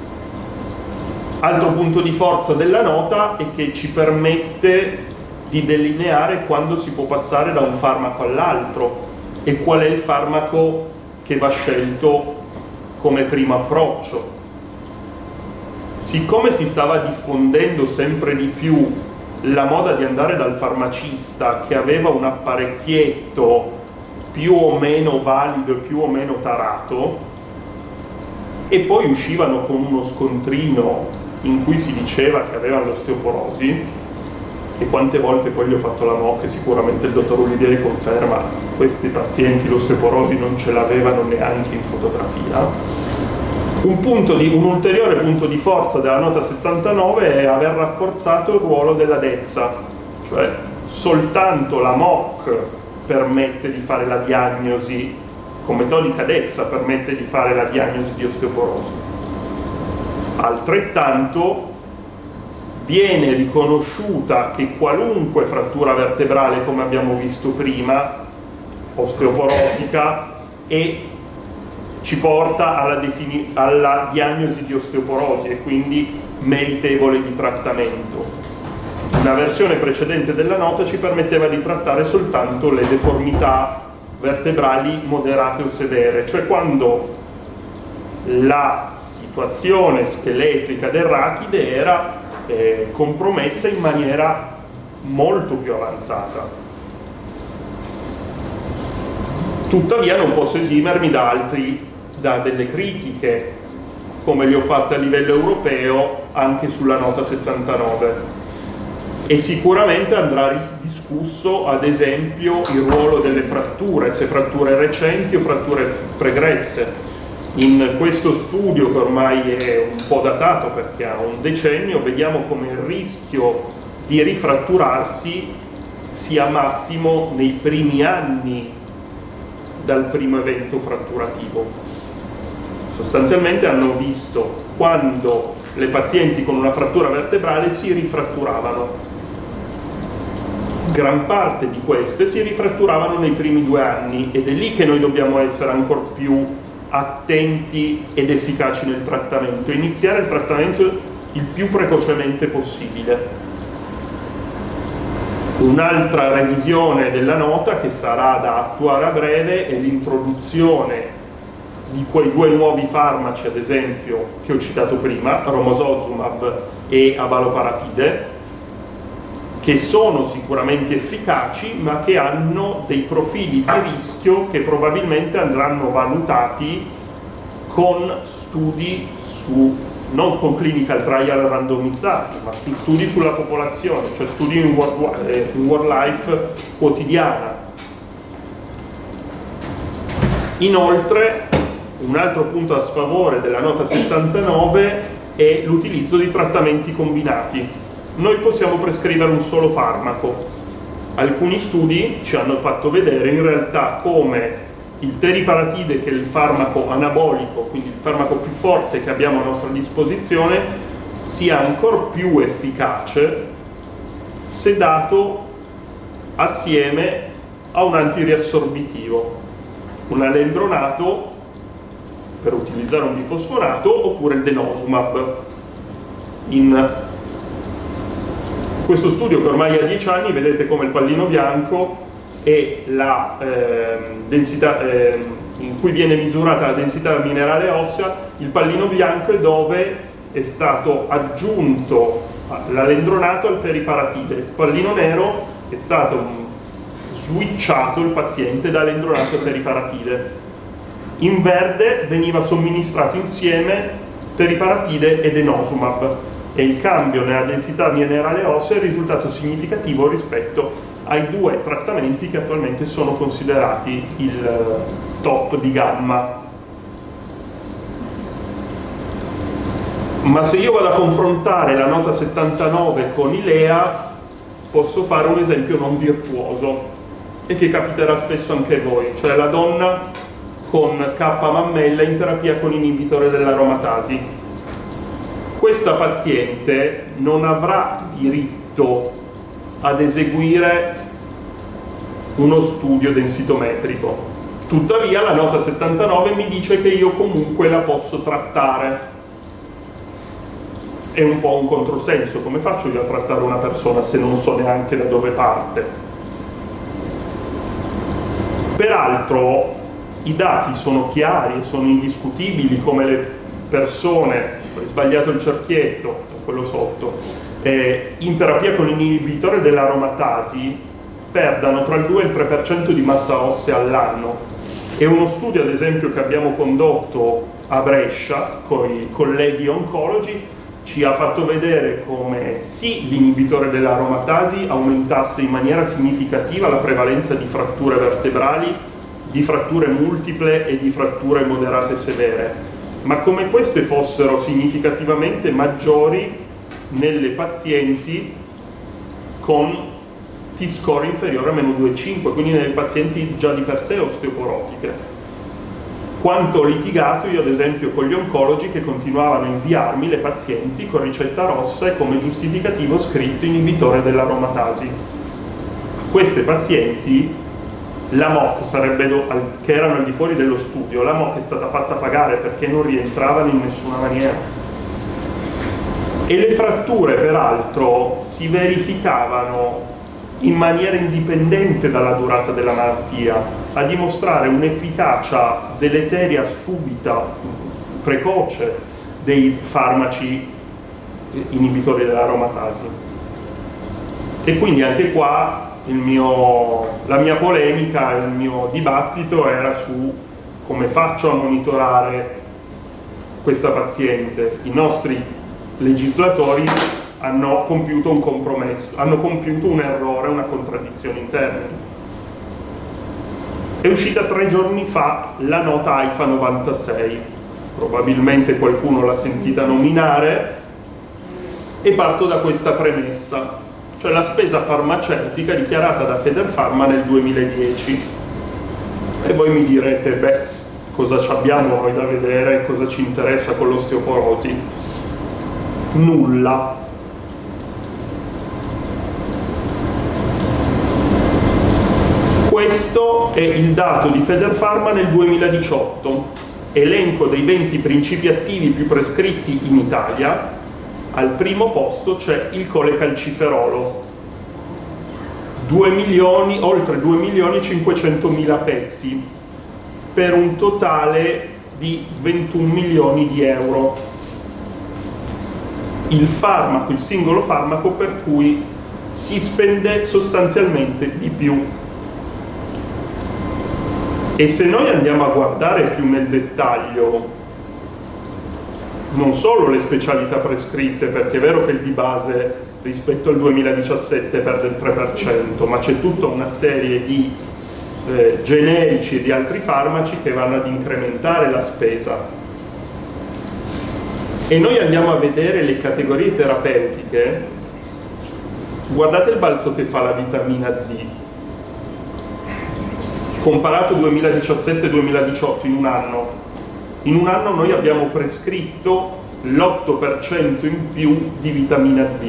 Altro punto di forza della nota è che ci permette di delineare quando si può passare da un farmaco all'altro e qual è il farmaco che va scelto come primo approccio. Siccome si stava diffondendo sempre di più la moda di andare dal farmacista che aveva un apparecchietto più o meno valido e più o meno tarato, e poi uscivano con uno scontrino in cui si diceva che aveva l'osteoporosi, e quante volte poi gli ho fatto la M O C, e sicuramente il dottor Ulidieri conferma, questi pazienti l'osteoporosi non ce l'avevano neanche in fotografia. Un, punto di, un ulteriore punto di forza della nota settantanove è aver rafforzato il ruolo della D E Z A, cioè soltanto la M O C permette di fare la diagnosi, con metodica D E Z A permette di fare la diagnosi di osteoporosi. Altrettanto viene riconosciuta che qualunque frattura vertebrale, come abbiamo visto prima, osteoporotica, e ci porta alla, alla diagnosi di osteoporosi e quindi meritevole di trattamento. Una versione precedente della nota ci permetteva di trattare soltanto le deformità vertebrali moderate o severe, cioè quando la situazione scheletrica del rachide era eh, compromessa in maniera molto più avanzata. Tuttavia non posso esimermi da altri da delle critiche, come le ho fatte a livello europeo anche sulla nota settantanove, e sicuramente andrà discusso ad esempio il ruolo delle fratture, se fratture recenti o fratture pregresse. In questo studio, che ormai è un po' datato perché ha un decennio, vediamo come il rischio di rifratturarsi sia massimo nei primi anni dal primo evento fratturativo. Sostanzialmente hanno visto quando le pazienti con una frattura vertebrale si rifratturavano. Gran parte di queste si rifratturavano nei primi due anni, ed è lì che noi dobbiamo essere ancora più attenti ed efficaci nel trattamento, iniziare il trattamento il più precocemente possibile. Un'altra revisione della nota che sarà da attuare a breve è l'introduzione di quei due nuovi farmaci, ad esempio, che ho citato prima, romosozumab e abaloparapide, che sono sicuramente efficaci, ma che hanno dei profili di rischio che probabilmente andranno valutati con studi su, non con clinical trial randomizzati, ma su studi sulla popolazione, cioè studi in world, in world life quotidiana. Inoltre, un altro punto a sfavore della nota settantanove è l'utilizzo di trattamenti combinati. Noi possiamo prescrivere un solo farmaco. Alcuni studi ci hanno fatto vedere in realtà come il teriparatide, che è il farmaco anabolico, quindi il farmaco più forte che abbiamo a nostra disposizione, sia ancora più efficace se dato assieme a un antiriassorbitivo, un alendronato per utilizzare un bifosfonato, oppure il denosumab. In questo studio, che ormai ha dieci anni, vedete come il pallino bianco è la eh, densità eh, in cui viene misurata la densità minerale ossea. Il pallino bianco è dove è stato aggiunto l'alendronato al teriparatide. Il pallino nero è stato switchato il paziente da alendronato a teriparatide. In verde veniva somministrato insieme teriparatide e denosumab. e il cambio nella densità minerale ossea è risultato significativo rispetto ai due trattamenti che attualmente sono considerati il top di gamma. Ma se io vado a confrontare la nota settantanove con i L E A, posso fare un esempio non virtuoso e che capiterà spesso anche a voi, cioè la donna con K mammella in terapia con inibitore dell'aromatasi. Questa paziente non avrà diritto ad eseguire uno studio densitometrico. Tuttavia la nota settantanove mi dice che io comunque la posso trattare. È un po' un controsenso, come faccio io a trattare una persona se non so neanche da dove parte? Peraltro i dati sono chiari e sono indiscutibili, come le persone, ho sbagliato il cerchietto, quello sotto, eh, in terapia con l'inibitore dell'aromatasi perdano tra il due e il tre per cento di massa ossea all'anno. E uno studio, ad esempio, che abbiamo condotto a Brescia con i colleghi oncologi ci ha fatto vedere come sì, l'inibitore dell'aromatasi aumentasse in maniera significativa la prevalenza di fratture vertebrali, di fratture multiple e di fratture moderate severe, ma come queste fossero significativamente maggiori nelle pazienti con T-score inferiore a meno due virgola cinque, quindi nelle pazienti già di per sé osteoporotiche. Quanto ho litigato io ad esempio con gli oncologi che continuavano a inviarmi le pazienti con ricetta rossa e come giustificativo scritto inibitore dell'aromatasi. Queste pazienti la M O C sarebbe do, che erano al di fuori dello studio, la M O C è stata fatta pagare perché non rientravano in nessuna maniera. E le fratture peraltro si verificavano in maniera indipendente dalla durata della malattia, a dimostrare un'efficacia deleteria subita, precoce, dei farmaci inibitori dell'aromatasi. E quindi anche qua il mio, la mia polemica, il mio dibattito era su come faccio a monitorare questa paziente. I nostri legislatori hanno compiuto un compromesso, hanno compiuto un errore, una contraddizione in termini. È uscita tre giorni fa la nota A I F A novantasei, probabilmente qualcuno l'ha sentita nominare, e parto da questa premessa, cioè la spesa farmaceutica dichiarata da Federpharma nel duemiladieci. E voi mi direte, beh, cosa ci abbiamo noi da vedere, cosa ci interessa con l'osteoporosi? Nulla. Questo è il dato di Federpharma nel duemiladiciotto, elenco dei venti principi attivi più prescritti in Italia. Al primo posto c'è il colecalciferolo, due milioni, oltre due milioni e cinquecentomila pezzi, per un totale di ventuno milioni di euro. Il farmaco, il singolo farmaco per cui si spende sostanzialmente di più. E se noi andiamo a guardare più nel dettaglio, non solo le specialità prescritte, perché è vero che il di base rispetto al duemiladiciassette perde il tre per cento, ma c'è tutta una serie di eh, generici e di altri farmaci che vanno ad incrementare la spesa. E noi andiamo a vedere le categorie terapeutiche, guardate il balzo che fa la vitamina D. Comparato duemiladiciassette duemiladiciotto in un anno, in un anno noi abbiamo prescritto l'otto per cento in più di vitamina D.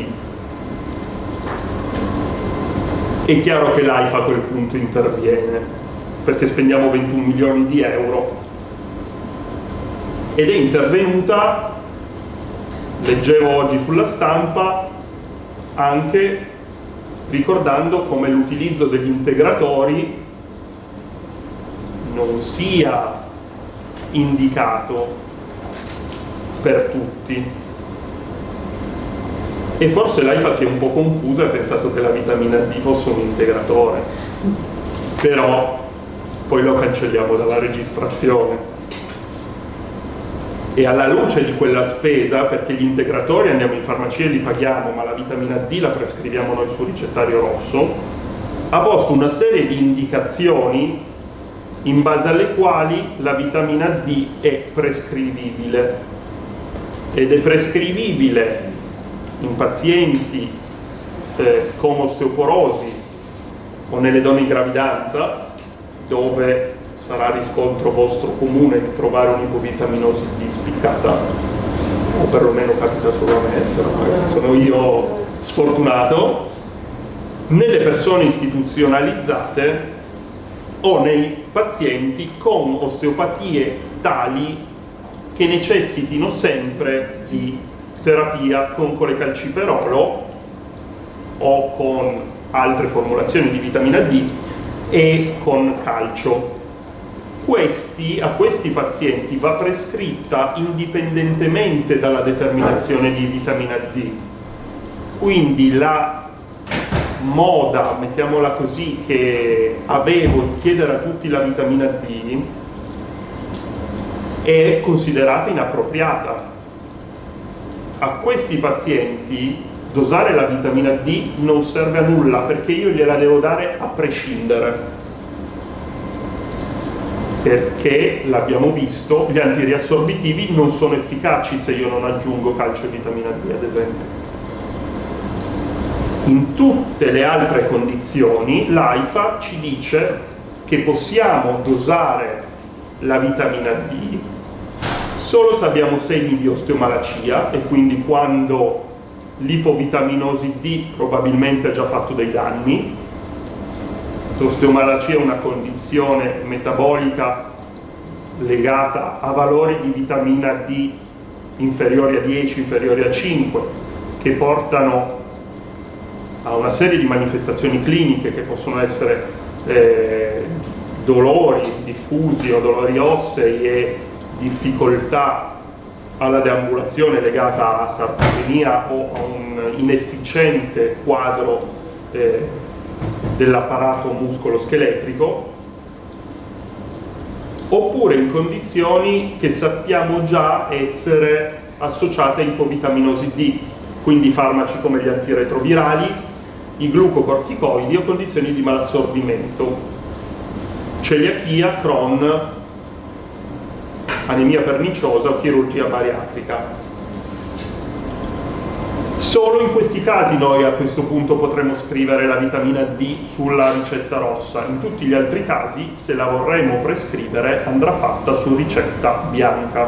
È chiaro che l'A I F A a quel punto interviene, perché spendiamo ventuno milioni di euro. Ed è intervenuta, leggevo oggi sulla stampa, anche ricordando come l'utilizzo degli integratori non sia indicato per tutti. E forse l'A I F A si è un po' confusa e ha pensato che la vitamina D fosse un integratore, però poi lo cancelliamo dalla registrazione. E alla luce di quella spesa, perché gli integratori andiamo in farmacia e li paghiamo, ma la vitamina D la prescriviamo noi sul ricettario rosso, ha posto una serie di indicazioni in base alle quali la vitamina D è prescrivibile. Ed è prescrivibile in pazienti eh, con osteoporosi o nelle donne in gravidanza, dove sarà riscontro vostro comune di trovare un'ipovitaminosi D spiccata, o perlomeno capita solo a me, però magari sono io sfortunato, nelle persone istituzionalizzate o nei pazienti con osteopatie tali che necessitino sempre di terapia con colecalciferolo o con altre formulazioni di vitamina D e con calcio. Questi, a questi pazienti va prescritta indipendentemente dalla determinazione di vitamina D. Quindi la moda, mettiamola così, che avevo di chiedere a tutti la vitamina D è considerata inappropriata. A questi pazienti dosare la vitamina D non serve a nulla, perché io gliela devo dare a prescindere. Perché, l'abbiamo visto, gli antiriassorbitivi non sono efficaci se io non aggiungo calcio e vitamina D, ad esempio. In tutte le altre condizioni l'AIFA ci dice che possiamo dosare la vitamina D solo se abbiamo segni di osteomalacia, e quindi quando l'ipovitaminosi D probabilmente ha già fatto dei danni. L'osteomalacia è una condizione metabolica legata a valori di vitamina D inferiori a dieci, inferiori a cinque, che portano a una serie di manifestazioni cliniche che possono essere eh, dolori diffusi o dolori ossei e difficoltà alla deambulazione legata a sarcopenia o a un inefficiente quadro eh, dell'apparato muscolo-scheletrico, oppure in condizioni che sappiamo già essere associate a ipovitaminosi D, quindi farmaci come gli antiretrovirali, i glucocorticoidi o condizioni di malassorbimento, celiachia, Crohn, anemia perniciosa o chirurgia bariatrica. Solo in questi casi noi a questo punto potremo scrivere la vitamina D sulla ricetta rossa. In tutti gli altri casi, se la vorremmo prescrivere, andrà fatta su ricetta bianca.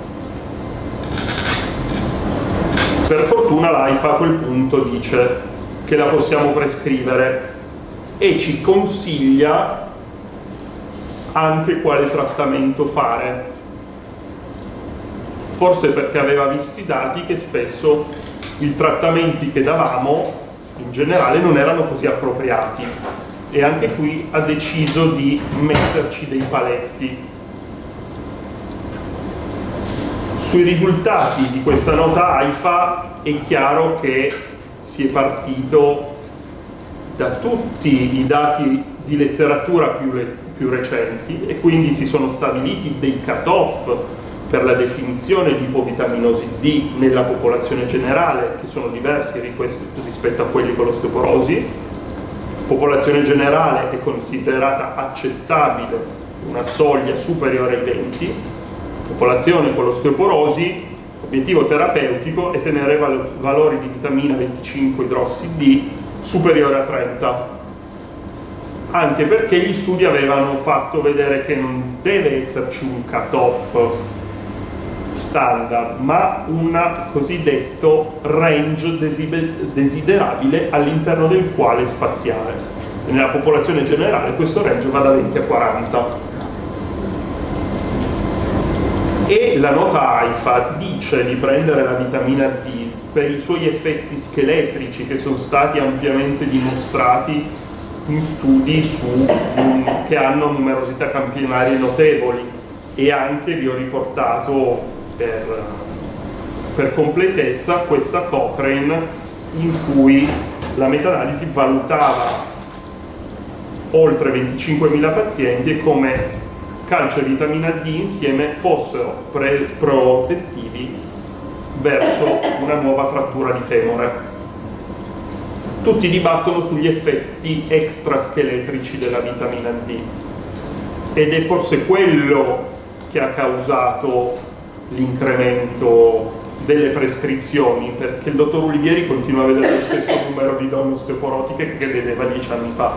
Per fortuna l'AIFA a quel punto dice che la possiamo prescrivere e ci consiglia anche quale trattamento fare. Forse perché aveva visto i dati che spesso i trattamenti che davamo in generale non erano così appropriati, e anche qui ha deciso di metterci dei paletti. Sui risultati di questa nota AIFA è chiaro che si è partito da tutti i dati di letteratura più, le, più recenti, e quindi si sono stabiliti dei cut-off per la definizione di ipovitaminosi D nella popolazione generale, che sono diversi rispetto a quelli con l'osteoporosi. Popolazione generale è considerata accettabile una soglia superiore ai venti, popolazione con l'osteoporosi, obiettivo terapeutico è tenere val valori di vitamina venticinque idrossi D superiore a trenta, anche perché gli studi avevano fatto vedere che non deve esserci un cut-off standard, ma un cosiddetto range desiderabile all'interno del quale spaziare. Nella popolazione generale questo range va da venti a quaranta. E la nota AIFA dice di prendere la vitamina D per i suoi effetti scheletrici, che sono stati ampiamente dimostrati in studi su, um, che hanno numerosità campionarie notevoli, e anche vi ho riportato Per, per completezza questa Cochrane in cui la meta-analisi valutava oltre venticinquemila pazienti e come calcio e vitamina D insieme fossero pre- protettivi verso una nuova frattura di femore. Tutti dibattono sugli effetti extrascheletrici della vitamina D ed è forse quello che ha causato l'incremento delle prescrizioni, perché il dottor Ulivieri continua a vedere lo stesso numero di donne osteoporotiche che vedeva dieci anni fa.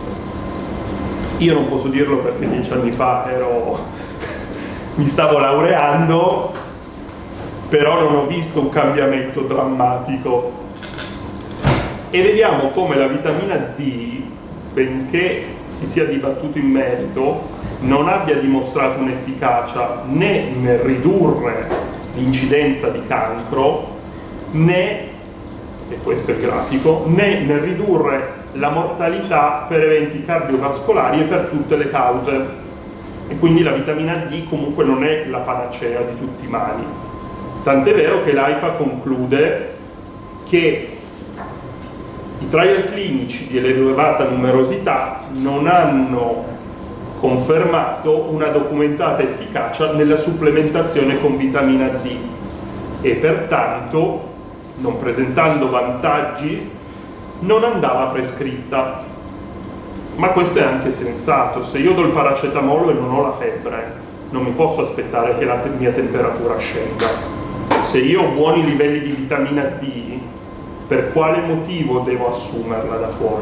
Io non posso dirlo perché dieci anni fa ero mi stavo laureando, però non ho visto un cambiamento drammatico. E vediamo come la vitamina D, benché si sia dibattuto in merito, non abbia dimostrato un'efficacia né nel ridurre l'incidenza di cancro, né, e questo è il grafico, né nel ridurre la mortalità per eventi cardiovascolari e per tutte le cause. E quindi la vitamina D comunque non è la panacea di tutti i mali. Tant'è vero che l'AIFA conclude che i trial clinici di elevata numerosità non hanno confermato una documentata efficacia nella supplementazione con vitamina D e pertanto, non presentando vantaggi, non andava prescritta. Ma questo è anche sensato. Se io do il paracetamolo e non ho la febbre, non mi posso aspettare che la te- mia temperatura scenda. Se io ho buoni livelli di vitamina D, per quale motivo devo assumerla da fuori?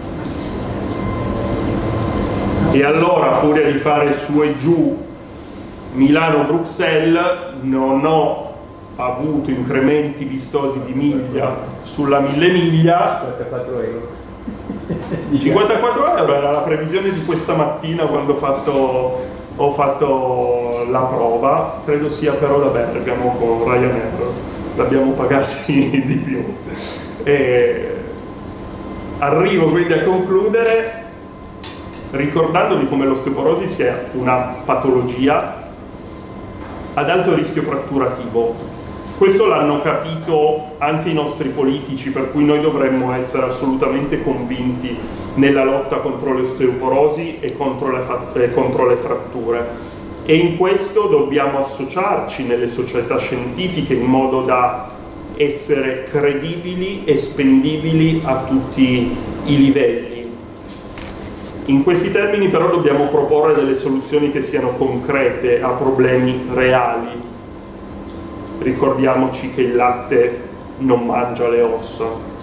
E allora, a furia di fare su e giù Milano-Bruxelles, non ho avuto incrementi vistosi di miglia sulla mille miglia. cinquantaquattro euro. cinquantaquattro euro era la previsione di questa mattina quando ho fatto, ho fatto la prova, credo sia però da Bergamo con Ryanair, l'abbiamo pagati di più. E arrivo quindi a concludere ricordandovi come l'osteoporosi sia una patologia ad alto rischio fratturativo. Questo l'hanno capito anche i nostri politici, per cui noi dovremmo essere assolutamente convinti nella lotta contro l'osteoporosi e contro le, e contro le fratture. E in questo dobbiamo associarci nelle società scientifiche in modo da essere credibili e spendibili a tutti i livelli. In questi termini però dobbiamo proporre delle soluzioni che siano concrete a problemi reali. Ricordiamoci che il latte non mangia le ossa.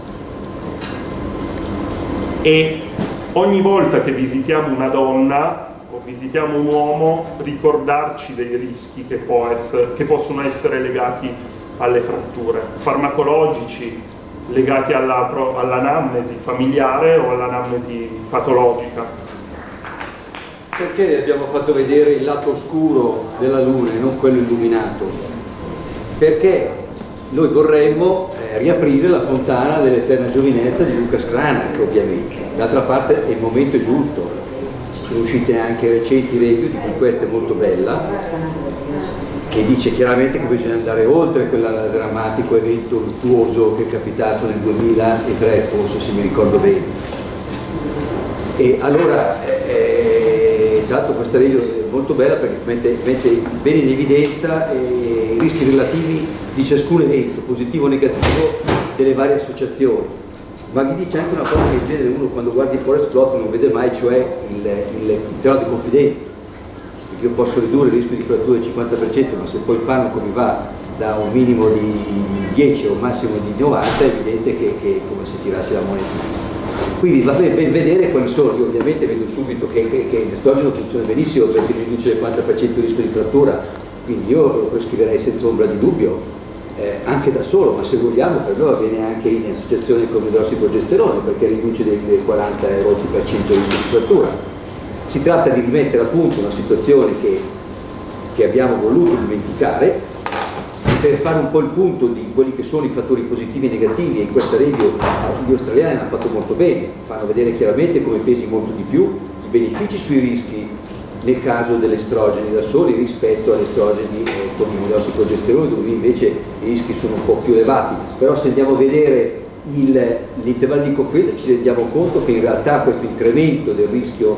E ogni volta che visitiamo una donna o visitiamo un uomo, ricordarci dei rischi che, può essere, che possono essere legati alle fratture, farmacologici, legati alla, all'anamnesi familiare o all'anamnesi patologica. Perché abbiamo fatto vedere il lato oscuro della luna e non quello illuminato? Perché noi vorremmo eh, riaprire la fontana dell'eterna giovinezza di Lucas Cranach, ovviamente. D'altra parte è il momento giusto, sono uscite anche recenti review, di cui questa è molto bella, che dice chiaramente che bisogna andare oltre quel drammatico evento luttuoso che è capitato nel duemilatré, forse, se mi ricordo bene. E allora, eh, tra l'altro questa review è molto bella perché mette, mette bene in evidenza eh, i rischi relativi di ciascun evento, positivo o negativo, delle varie associazioni. Ma vi dice anche una cosa che in genere uno quando guarda il Forest Plot non vede mai, cioè il, il, il intervallo di confidenza. Io posso ridurre il rischio di frattura del cinquanta per cento, ma se poi il farmaco mi va da un minimo di dieci a un massimo di novanta, è evidente che, che è come se tirassi la moneta. Quindi va bene ben vedere quali sono. Io ovviamente vedo subito che, che, che l'estrogeno funziona benissimo perché riduce del quaranta per cento il rischio di frattura, quindi io lo prescriverei senza ombra di dubbio, eh, anche da solo, ma se vogliamo per noi va bene anche in associazione con l'idrossiprogesterone perché riduce del, del quaranta per cento il rischio di frattura. Si tratta di rimettere a punto una situazione che, che abbiamo voluto dimenticare per fare un po' il punto di quelli che sono i fattori positivi e negativi, e in questa review gli australiani hanno fatto molto bene, fanno vedere chiaramente come pesi molto di più i benefici sui rischi nel caso degli estrogeni da soli rispetto agli estrogeni eh, con l'idrossiprogesterone, dove invece i rischi sono un po' più elevati. Però se andiamo a vedere l'intervallo di confidenza ci rendiamo conto che in realtà questo incremento del rischio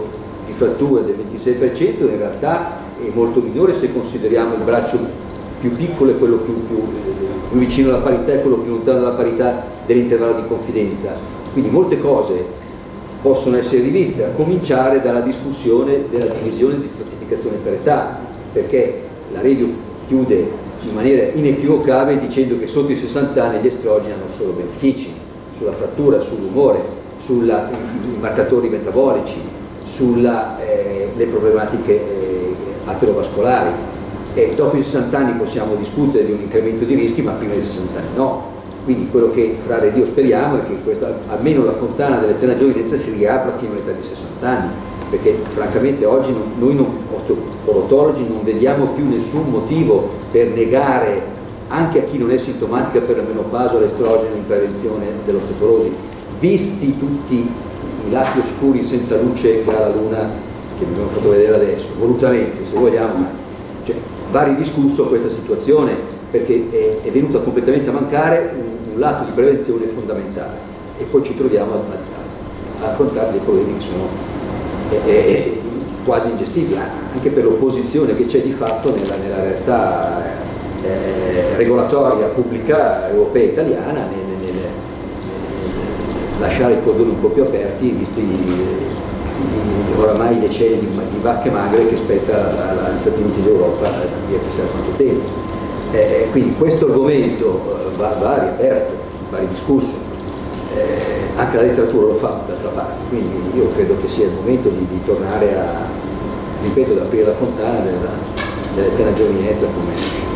di frattura del ventisei per cento in realtà è molto minore se consideriamo il braccio più piccolo e quello più, più, più vicino alla parità e quello più lontano dalla parità dell'intervallo di confidenza. Quindi molte cose possono essere riviste, a cominciare dalla discussione della divisione di stratificazione per età, perché la Review chiude in maniera inequivocabile dicendo che sotto i sessanta anni gli estrogeni hanno solo benefici sulla frattura, sull'umore, sui marcatori metabolici, sulle eh, problematiche eh, aterovascolari, e dopo i sessanta anni possiamo discutere di un incremento di rischi, ma prima dei sessanta anni no. Quindi quello che fra Dio speriamo è che questa, almeno la fontana dell'eterna giovinezza si riapra fino all'età di sessanta anni, perché francamente oggi non, noi non, osteoporotologi non vediamo più nessun motivo per negare anche a chi non è sintomatica per la menopausa l'estrogeno in prevenzione dell'osteoporosi, visti tutti i lati oscuri senza luce che ha la luna, che vi abbiamo fatto vedere adesso, volutamente se vogliamo, cioè, va ridiscusso questa situazione, perché è, è venuta completamente a mancare un, un lato di prevenzione fondamentale, e poi ci troviamo a, a, a affrontare dei problemi che sono è, è, quasi ingestibili, anche per l'opposizione che c'è di fatto nella, nella realtà eh, regolatoria pubblica europea e italiana nel, nel, nel, nel lasciare i cordoni un po' più aperti, visti i, i, oramai decenni di, di vacche magre che spetta agli Stati Uniti d'Europa via chissà quanto tempo. Eh, quindi questo argomento va, va riaperto, va ridiscusso. Eh, anche la letteratura lo fa d'altra parte, quindi io credo che sia il momento di, di tornare a, ripeto, ad aprire la fontana della, dell'eterna giovinezza come